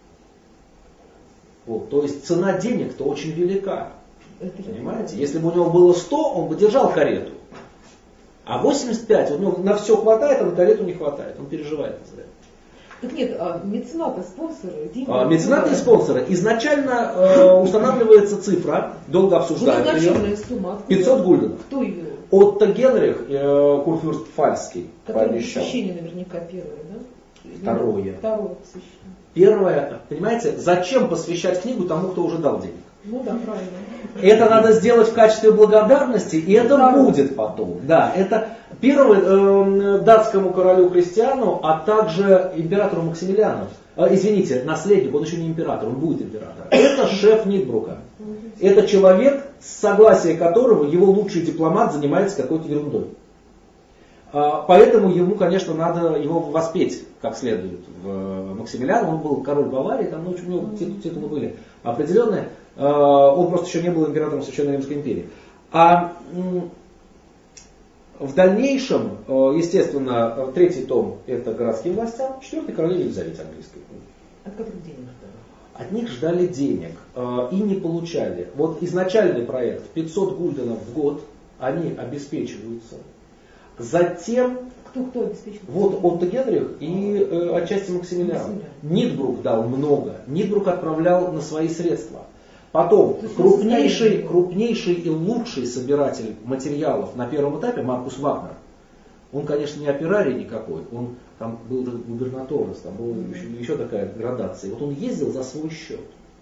Вот, то есть цена денег-то очень велика. Это понимаете? Если бы у него было сто, он бы держал карету. А восемьдесят пять, у него на все хватает, а на карету не хватает. Он переживает за это. Так нет, а меценаты, спонсоры, деньги. А, меценаты и спонсоры. Изначально э, устанавливается цифра, долго обсуждают ее. Сумма, пятьсот гульденов. Кто ее? Отто Генрих, э, курфюрст Пфальцский, который пообещал. посвящение наверняка первое, да? Второе. Второе посвящение. Первое, понимаете, зачем посвящать книгу тому, кто уже дал денег? Ну да, правильно. Это надо сделать в качестве благодарности, и это Второе. будет потом. Да, это первое э, датскому королю Кристиану, а также императору Максимилиану. Э, извините, наследник, он еще не император, он будет императором. Это шеф Нитбрука. Это человек, с согласия которого его лучший дипломат занимается какой-то ерундой. Э, поэтому ему, конечно, надо его воспеть как следует. В Максимилиан, он был король Баварии, там ну, у него титулы были определенные. Он просто еще не был императором Священной Римской империи. А в дальнейшем, естественно, третий том это городским властям, четвертый королеве Елизавете английской. От которых денег ждали? От них ждали денег и не получали. Вот изначальный проект пятьсот гульденов в год, они обеспечиваются. Затем Кто, кто обеспечивает? Вот Отто Генрих и э, отчасти Максимилиан. Максимилиан. Нитбрук дал много. Нитбрук отправлял на свои средства. Потом крупнейший, крупнейший и лучший собиратель материалов на первом этапе Маркус Вагнер. Он, конечно, не операрий никакой, он там был губернатором, там была еще, еще такая градация. Вот он ездил за свой счет.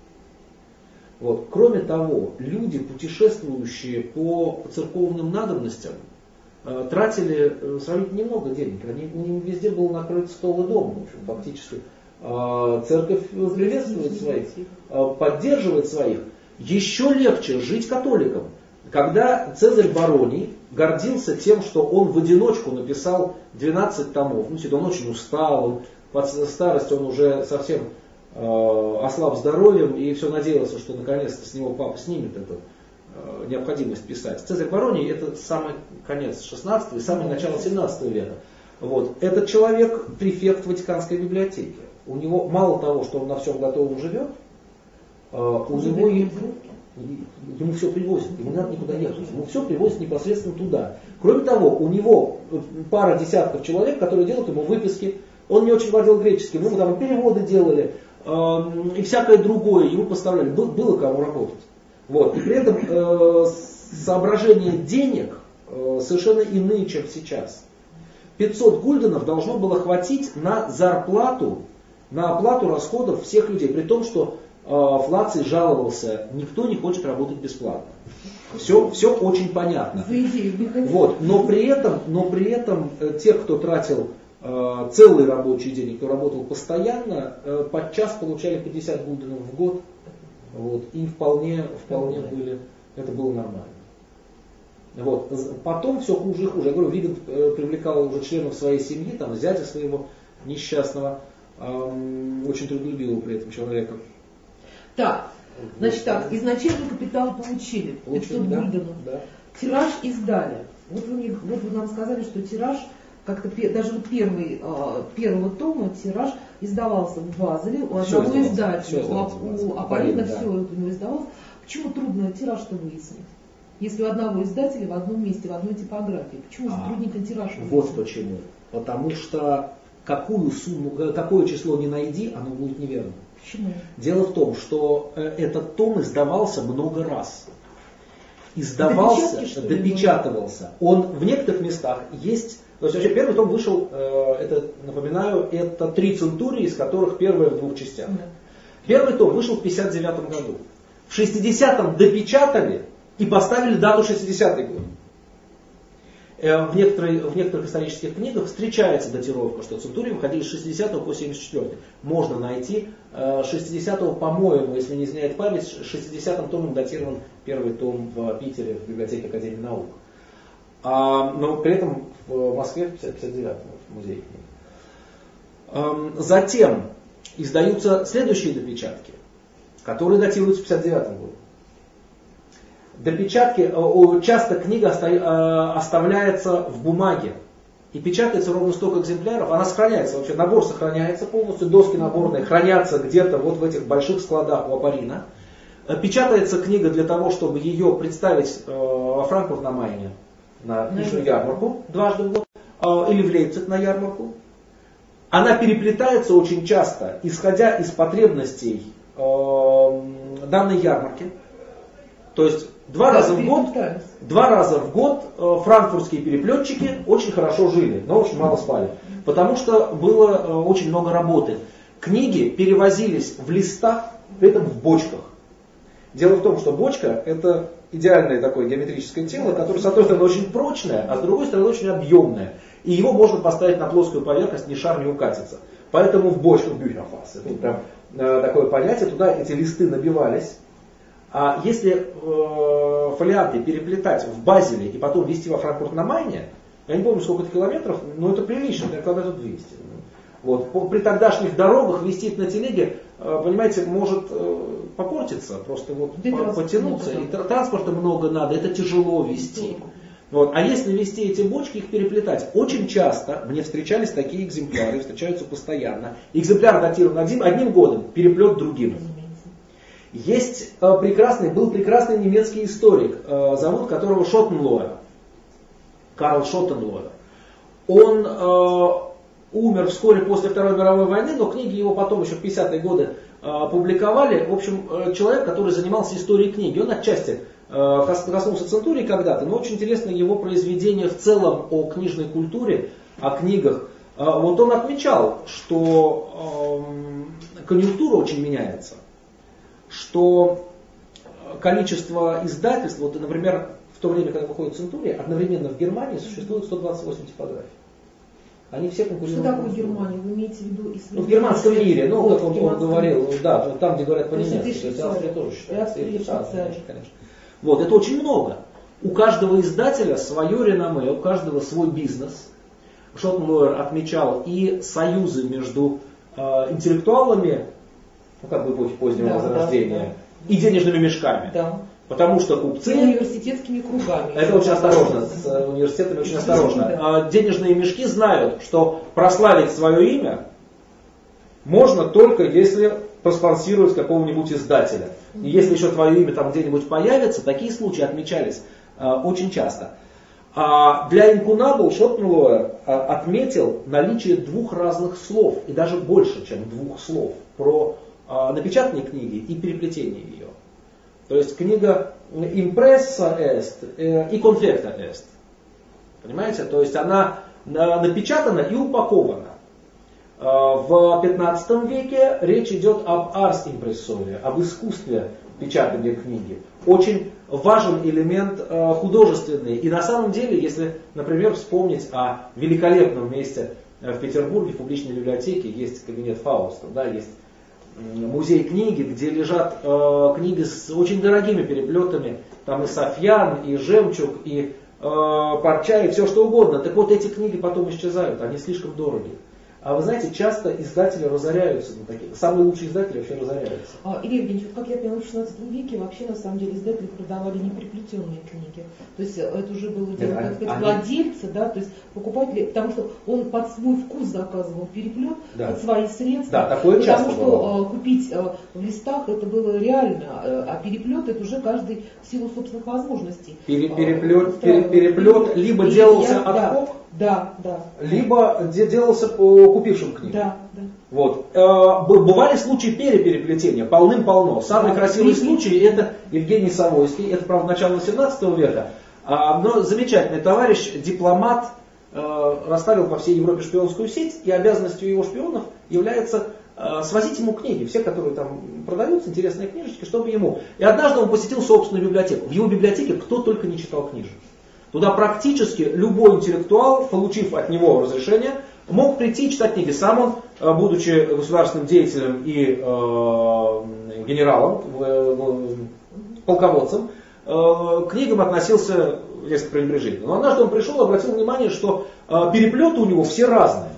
Вот. Кроме того, люди, путешествующие по церковным надобностям, э, тратили э, сравнительно немного денег. Они, у них везде был накрыт стол и дом, в общем, фактически. Церковь приветствует своих, поддерживает своих. Еще легче жить католикам. Когда Цезарь Бароний гордился тем, что он в одиночку написал двенадцать томов, ну, он очень устал, он, под старость он уже совсем э, ослаб здоровьем и все надеялся, что наконец-то с него папа снимет эту э, необходимость писать. Цезарь Бароний это самый конец шестнадцатого и самое начало семнадцатого века. Вот. Этот человек префект Ватиканской библиотеки. У него мало того, что он на всем готовом живет, у него и, ему все привозят, ему не надо никуда ехать, ему все привозят непосредственно туда. Кроме того, у него пара десятков человек, которые делают ему выписки, он не очень владел греческим, ему там переводы делали и всякое другое, ему поставляли, было кому работать. Вот. И при этом э, соображения денег э, совершенно иные, чем сейчас. пятьсот гульденов должно было хватить на зарплату, на оплату расходов всех людей, при том, что э, Флаций жаловался, никто не хочет работать бесплатно. Все, все очень понятно. Вот, но при этом, но при этом э, те, кто тратил э, целый рабочий день, кто работал постоянно, э, подчас получали пятьдесят гульденов в год. Вот, и вполне, вполне были, это было нормально. Вот. Потом все хуже и хуже. Я говорю, Вигант э, привлекал уже членов своей семьи, там, зятя своего несчастного, эм, очень трудолюбивого при этом человека. Так, значит так, изначально капитал получили, пятьсот да, гульденов. Да. Тираж издали. Вот вы, мне, вот вы нам сказали, что тираж, как-то даже первый, э, первого тома тираж издавался в Базеле у одного издателя, у, у Апарина да. Все это у него издавалось. Почему трудно тираж-то выяснить? Если у одного издателя в одном месте, в одной типографии, почему затруднительно тираж? Вот почему. Потому что какую сумму, какое число не найди, оно будет неверно. Почему? Дело в том, что этот том издавался много раз. Издавался, допечатывался. Он в некоторых местах есть. То есть вообще первый том вышел, это, напоминаю, это три центурии, из которых первая в двух частях. Да. Первый том вышел в пятьдесят девятом году. В шестидесятом допечатали и поставили дату шестидесятый год. В, некоторых, в некоторых исторических книгах встречается датировка, что центурии выходили с шестидесятого по семьдесят четвёртый. Можно найти шестидесятого, по-моему, если не изменяет память, шестидесятым томом датирован первый том в Питере в библиотеке Академии наук. А, но при этом в Москве в пятьдесят девятом в музее книги. Затем издаются следующие допечатки, которые датируются в пятьдесят девятом году. Допечатки, часто книга оставляется в бумаге и печатается ровно столько экземпляров, она сохраняется, вообще набор сохраняется полностью, доски наборные хранятся где-то вот в этих больших складах у Апарина. Печатается книга для того, чтобы ее представить во Франкфурт на Майне, на книжную ярмарку дважды в год, или в Лейпциг на ярмарку. Она переплетается очень часто, исходя из потребностей данной ярмарки. То есть два раза в год, два раза в год э, франкфуртские переплетчики очень хорошо жили, но очень мало спали. Потому что было э, очень много работы. Книги перевозились в листах, при этом в бочках. Дело в том, что бочка это идеальное такое геометрическое тело, которое с одной стороны очень прочное, а с другой стороны очень объемное. И его можно поставить на плоскую поверхность, ни шар не укатится. Поэтому в бочку бюхерфас, это прям э, такое понятие, туда эти листы набивались. А если э, фолианты переплетать в Базеле и потом везти во Франкфурт на Майне, я не помню сколько это километров, но это прилично, это километров двести. Вот. При тогдашних дорогах вести это на телеге, э, понимаете, может э, попортиться, просто вот по, потянуться. И транспорта много надо, это тяжело вести. Вот. А если вести эти бочки, их переплетать, очень часто мне встречались такие экземпляры, встречаются постоянно. Экземпляр датирован одним, одним годом, переплет другим. Есть э, прекрасный, был прекрасный немецкий историк, э, зовут которого Шоттенлоер, Карл Шоттенлоер. Он э, умер вскоре после Второй мировой войны, но книги его потом еще в пятидесятые годы э, публиковали. В общем, э, человек, который занимался историей книги, он отчасти э, коснулся Центурии когда-то, но очень интересно его произведение в целом о книжной культуре, о книгах. Э, вот он отмечал, что э, конъюнктура очень меняется, что количество издательств, вот, например, в то время, когда выходит Центурия, одновременно в Германии существует сто двадцать восемь типографий. Они все конкурируют. Что такое Германия? Вы имеете в виду? Ну, в германском мире, ну, вот, как он, он говорил, да, там, где говорят по-немецки, то есть Австрия тоже считается. И Швейцария, конечно. Вот, это очень много. У каждого издателя свое реноме, у каждого свой бизнес. Шоттенлоер отмечал и союзы между э, интеллектуалами, ну, как бы эпохи позднего да, возрождения, да, да. и денежными мешками. Да. Потому что купцы... И университетскими кругами. Это очень осторожно, с университетами очень осторожно. Да. Денежные мешки знают, что прославить свое имя можно только если проспонсировать какого-нибудь издателя. И если еще твое имя там где-нибудь появится, такие случаи отмечались а, очень часто. А для Инкунабл Шоттенлоер а, отметил наличие двух разных слов, и даже больше, чем двух слов, про а, напечатание книги и переплетение ее. То есть книга импресса est и конфекта est. Понимаете? То есть она напечатана и упакована. В пятнадцатом веке речь идет об ars impressori, об искусстве печатания книги. Очень важен элемент художественный. И на самом деле, если, например, вспомнить о великолепном месте в Петербурге, в публичной библиотеке, есть кабинет Фауста, да, есть музей книги, где лежат э, книги с очень дорогими переплетами, там и софьян, и жемчуг, и э, парча, и все что угодно. Так вот, эти книги потом исчезают, они слишком дороги. А вы знаете, часто издатели разоряются на такие. Самые лучшие издатели вообще разоряются. А, Илья Евгеньевич, как я поняла, в шестнадцатом веке вообще на самом деле издатели продавали неприплетенные книги. То есть это уже было дело, как сказать, они... владельца, да, то есть покупатели, потому что он под свой вкус заказывал переплет, да. под свои средства. Да, такое часто потому что было. Купить в листах это было реально, а переплет это уже каждый в силу собственных возможностей. Пере, переплет, пере, переплет либо делался от да, да, да. либо делался по купившим книгу. Да, да. Вот. Бывали случаи перепереплетения, полным-полно. Самый да, красивый да. случай это Евгений Савойский, это, правда, начало семнадцатого века. Но замечательный товарищ, дипломат, расставил по всей Европе шпионскую сеть, и обязанностью его шпионов является свозить ему книги, все, которые там продаются, интересные книжечки, чтобы ему. И однажды он посетил собственную библиотеку. В его библиотеке кто только не читал книжек. Туда практически любой интеллектуал, получив от него разрешение, мог прийти и читать книги. Сам он, будучи государственным деятелем и э, генералом, э, полководцем, э, к книгам относился несколько пренебрежительно. Но однажды он пришел и обратил внимание, что э, переплеты у него все разные.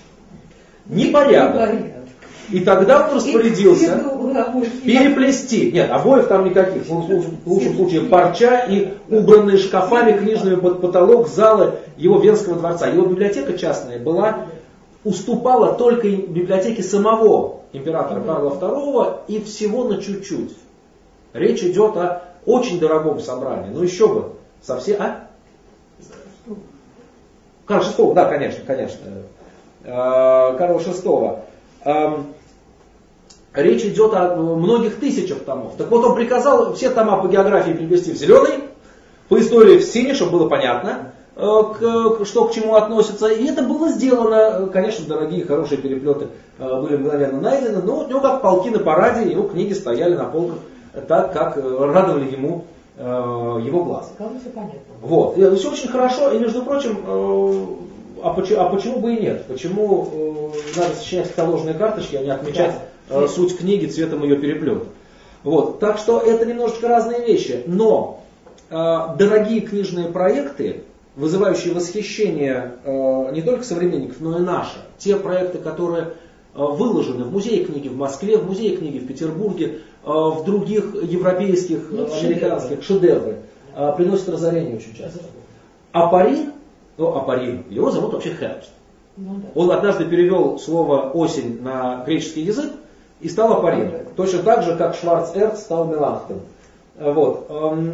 Непорядок. И тогда он распорядился переплести. Нет, обоев там никаких. В лучшем случае парча и убранные шкафами книжными под потолок залы его Венского дворца. Его библиотека частная была, уступала только библиотеке самого императора Карла второго и всего на чуть-чуть. Речь идет о очень дорогом собрании. Ну еще бы. Совсем, а? Карла шестого, да, конечно, конечно. Карла шестого. Речь идет о многих тысячах томов. Так вот он приказал все тома по географии перевести в зеленый, по истории в синий, чтобы было понятно, к, что к чему относится. И это было сделано. Конечно, дорогие, хорошие переплеты были мгновенно найдены, но у него как полки на параде, его книги стояли на полках так, как радовали ему его глаз. Все понятно. Вот. И все очень хорошо, и между прочим, а почему, а почему бы и нет? Почему надо сочинять каталожные карточки, а не отмечать да. суть книги цветом ее переплета? Вот. Так что это немножечко разные вещи. Но дорогие книжные проекты, вызывающие восхищение не только современников, но и наши, те проекты, которые выложены в музее книги в Москве, в музее книги в Петербурге, в других европейских, ну, американских шедевры, приносят разорение очень часто. Апарин, ну Апарин, его зовут вообще Хербст. Ну, да. Он однажды перевел слово осень на греческий язык и стал Апарин. Ну, да. Точно так же, как Шварц-Эрц стал Меланхтон. Вот.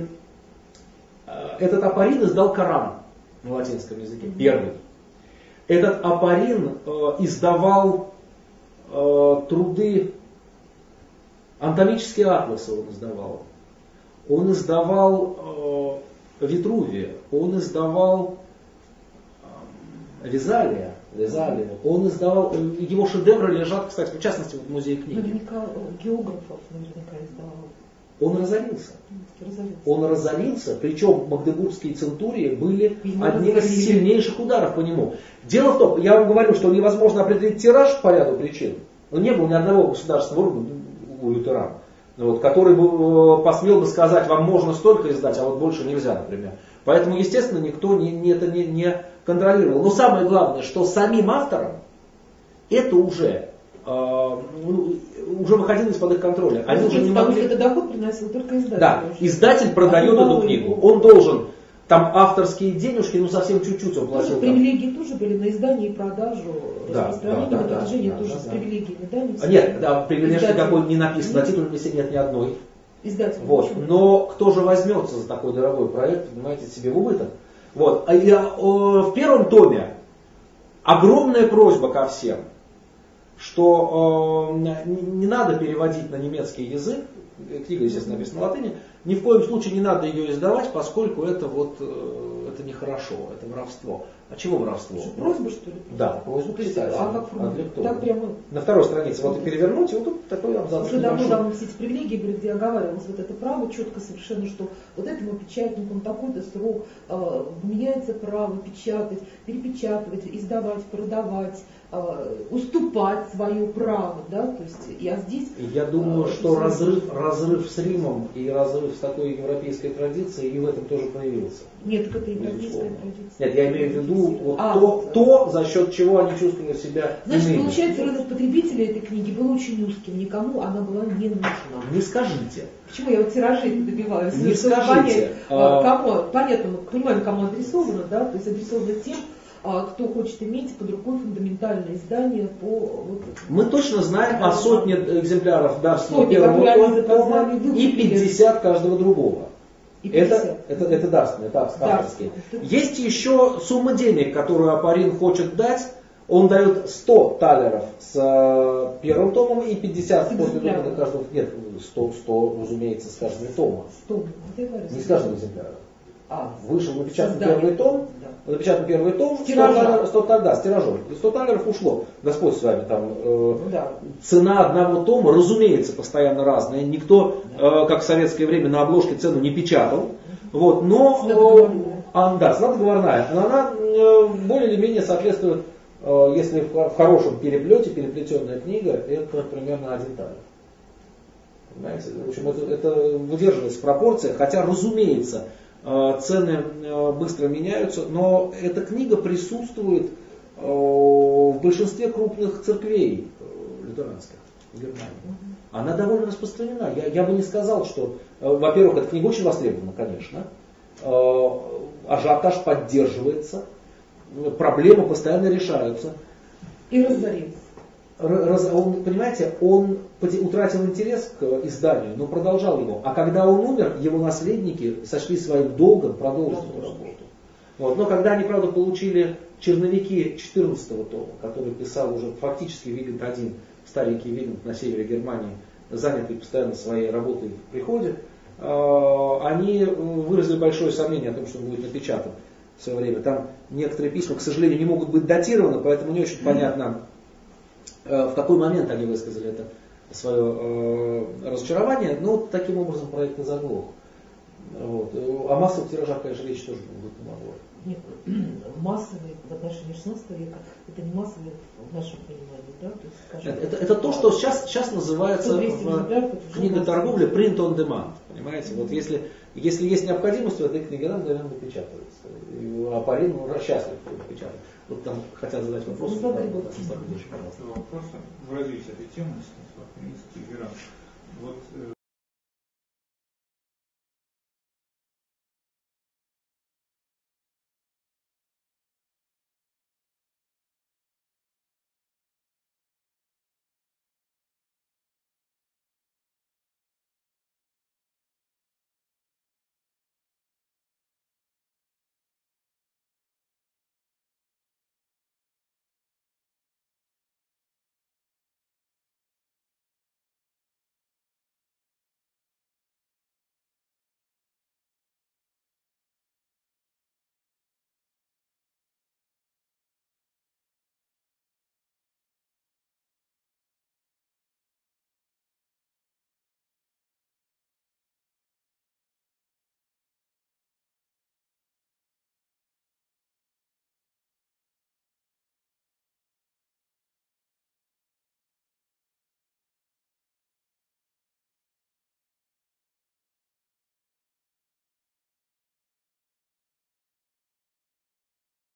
Этот Апарин издал Коран на латинском языке, mm-hmm. первый. Этот Апарин издавал труды, анатомические атласы он издавал. Он издавал э, Витрувия, он издавал э, Визалия, Визалия, он издавал, его шедевры лежат, кстати, в частности, в музее книги. Наверняка географов наверняка издавал. Он разорился. разорился. Он разорился, причем магдебургские центурии были одним из сильнейших ударов по нему. Дело в том, я вам говорю, что невозможно определить тираж по ряду причин. Но не было ни одного государственного органа у лютеран, вот, который бы посмел бы сказать, вам можно столько издать, а вот больше нельзя, например. Поэтому, естественно, никто не, не, это не, не контролировал. Но самое главное, что самим авторам это уже уже выходило из-под их контроля. Они уже не могли... Этот доход приносил только издатель. Да, издатель продает а эту книгу. Его. Он должен, там авторские денежки, ну совсем чуть-чуть он платил. Тоже привилегии тоже были на издание и продажу, да, распространение, да, да, продвижение да, тоже да, с да. привилегиями. Да, не а нет, да, привилегии такой не написано, на титульном листе нет ни одной. Издатель. Вот. Но кто же возьмется за такой дорогой проект, понимаете, себе в убыток. Вот. А я, о, в первом томе огромная просьба ко всем, что э, не, не надо переводить на немецкий язык, книга, естественно, написана на латыни, ни в коем случае не надо ее издавать, поскольку это вот э, это нехорошо, это воровство. А чего воровство? Что, просьба, что ли? Да, просьба к читателю. А как так прямо... На второй странице вот и перевернуть, и вот тут такой абзац. Уже давно-давно все эти привилегии были, где оговаривалось вот это право четко совершенно, что вот этому печатнику на такой-то срок э, меняется право печатать, перепечатывать, издавать, продавать, э, уступать свое право, да, то есть, и, а здесь... Я думаю, э, что разрыв, разрыв с Римом и разрыв с такой европейской традицией и в этом тоже проявился. Нет, так это европейская традиция. Нет, я имею в виду вот а, то, вот, то, за счет чего они чувствовали себя Значит, иными. получается, рынок потребителей этой книги был очень узким, никому она была не нужна. Не скажите. Почему я вот тиражей добиваюсь? Не чтобы скажите. Понять, а... кому, понятно, мы понимаем, кому адресовано, да, то есть адресовано тем, кто хочет иметь под рукой фундаментальное издание по... Вот, мы точно знаем о сотне экземпляров Дарсона сотни, первого тома и пятьдесят каждого другого. Это, это, это дарственные, это авторские. Да. Есть еще сумма денег, которую Апарин хочет дать. Он дает сто талеров с э, первым томом и пятьдесят после выхода каждого. Нет, сто, сто, разумеется, с каждого тома. сто. Не с каждого экземпляра. А, вышел напечатан первый том, да. напечатан первый том, сто талеров, сто, да, с тиражом. сто талеров ушло. Господь с вами там. Э, да. Цена одного тома, разумеется, постоянно разная. Никто, да. э, как в советское время, на обложке цену не печатал. Вот, но э, а, да, цена договорная. Но она э, более или менее соответствует, э, если в, в хорошем переплете, переплетенная книга, это примерно один талер. Понимаете? В общем, это, это выдерживается пропорция, хотя, разумеется, цены быстро меняются, но эта книга присутствует в большинстве крупных церквей лютеранских в Германии. Она довольно распространена. Я, я бы не сказал, что, во-первых, эта книга очень востребована, конечно, ажиотаж поддерживается, проблемы постоянно решаются. И разорился. Раз, он, понимаете, он утратил интерес к изданию, но продолжал его. А когда он умер, его наследники сочли своим долгом продолжить эту работу. Вот. Но когда они, правда, получили черновики четырнадцатого тома, который писал уже фактически Виганд один, старенький Виганд на севере Германии, занятый постоянно своей работой в приходе, они выразили большое сомнение о том, что он будет напечатан. в свое время. Там некоторые письма, к сожалению, не могут быть датированы, поэтому не очень понятно, в какой момент они высказали это свое разочарование. Но таким образом проект и заглох. Вот. О массовых тиражах, конечно, речь тоже будет не могло. Нет, массовый в отношении шестнадцатого века, это не массовый в нашем понимании, да? То есть, скажем, это, это, это то, что сейчас, сейчас называется в книготорговле print on demand. Понимаете? Вот если, если есть необходимость, в этой книге она мгновенно напечатывается. А Парин ну, счастлив напечатать. Вот там хотят задать вопрос. Ну, да, да, да. Вопрос в развитии этой темы, в принципе, Иран.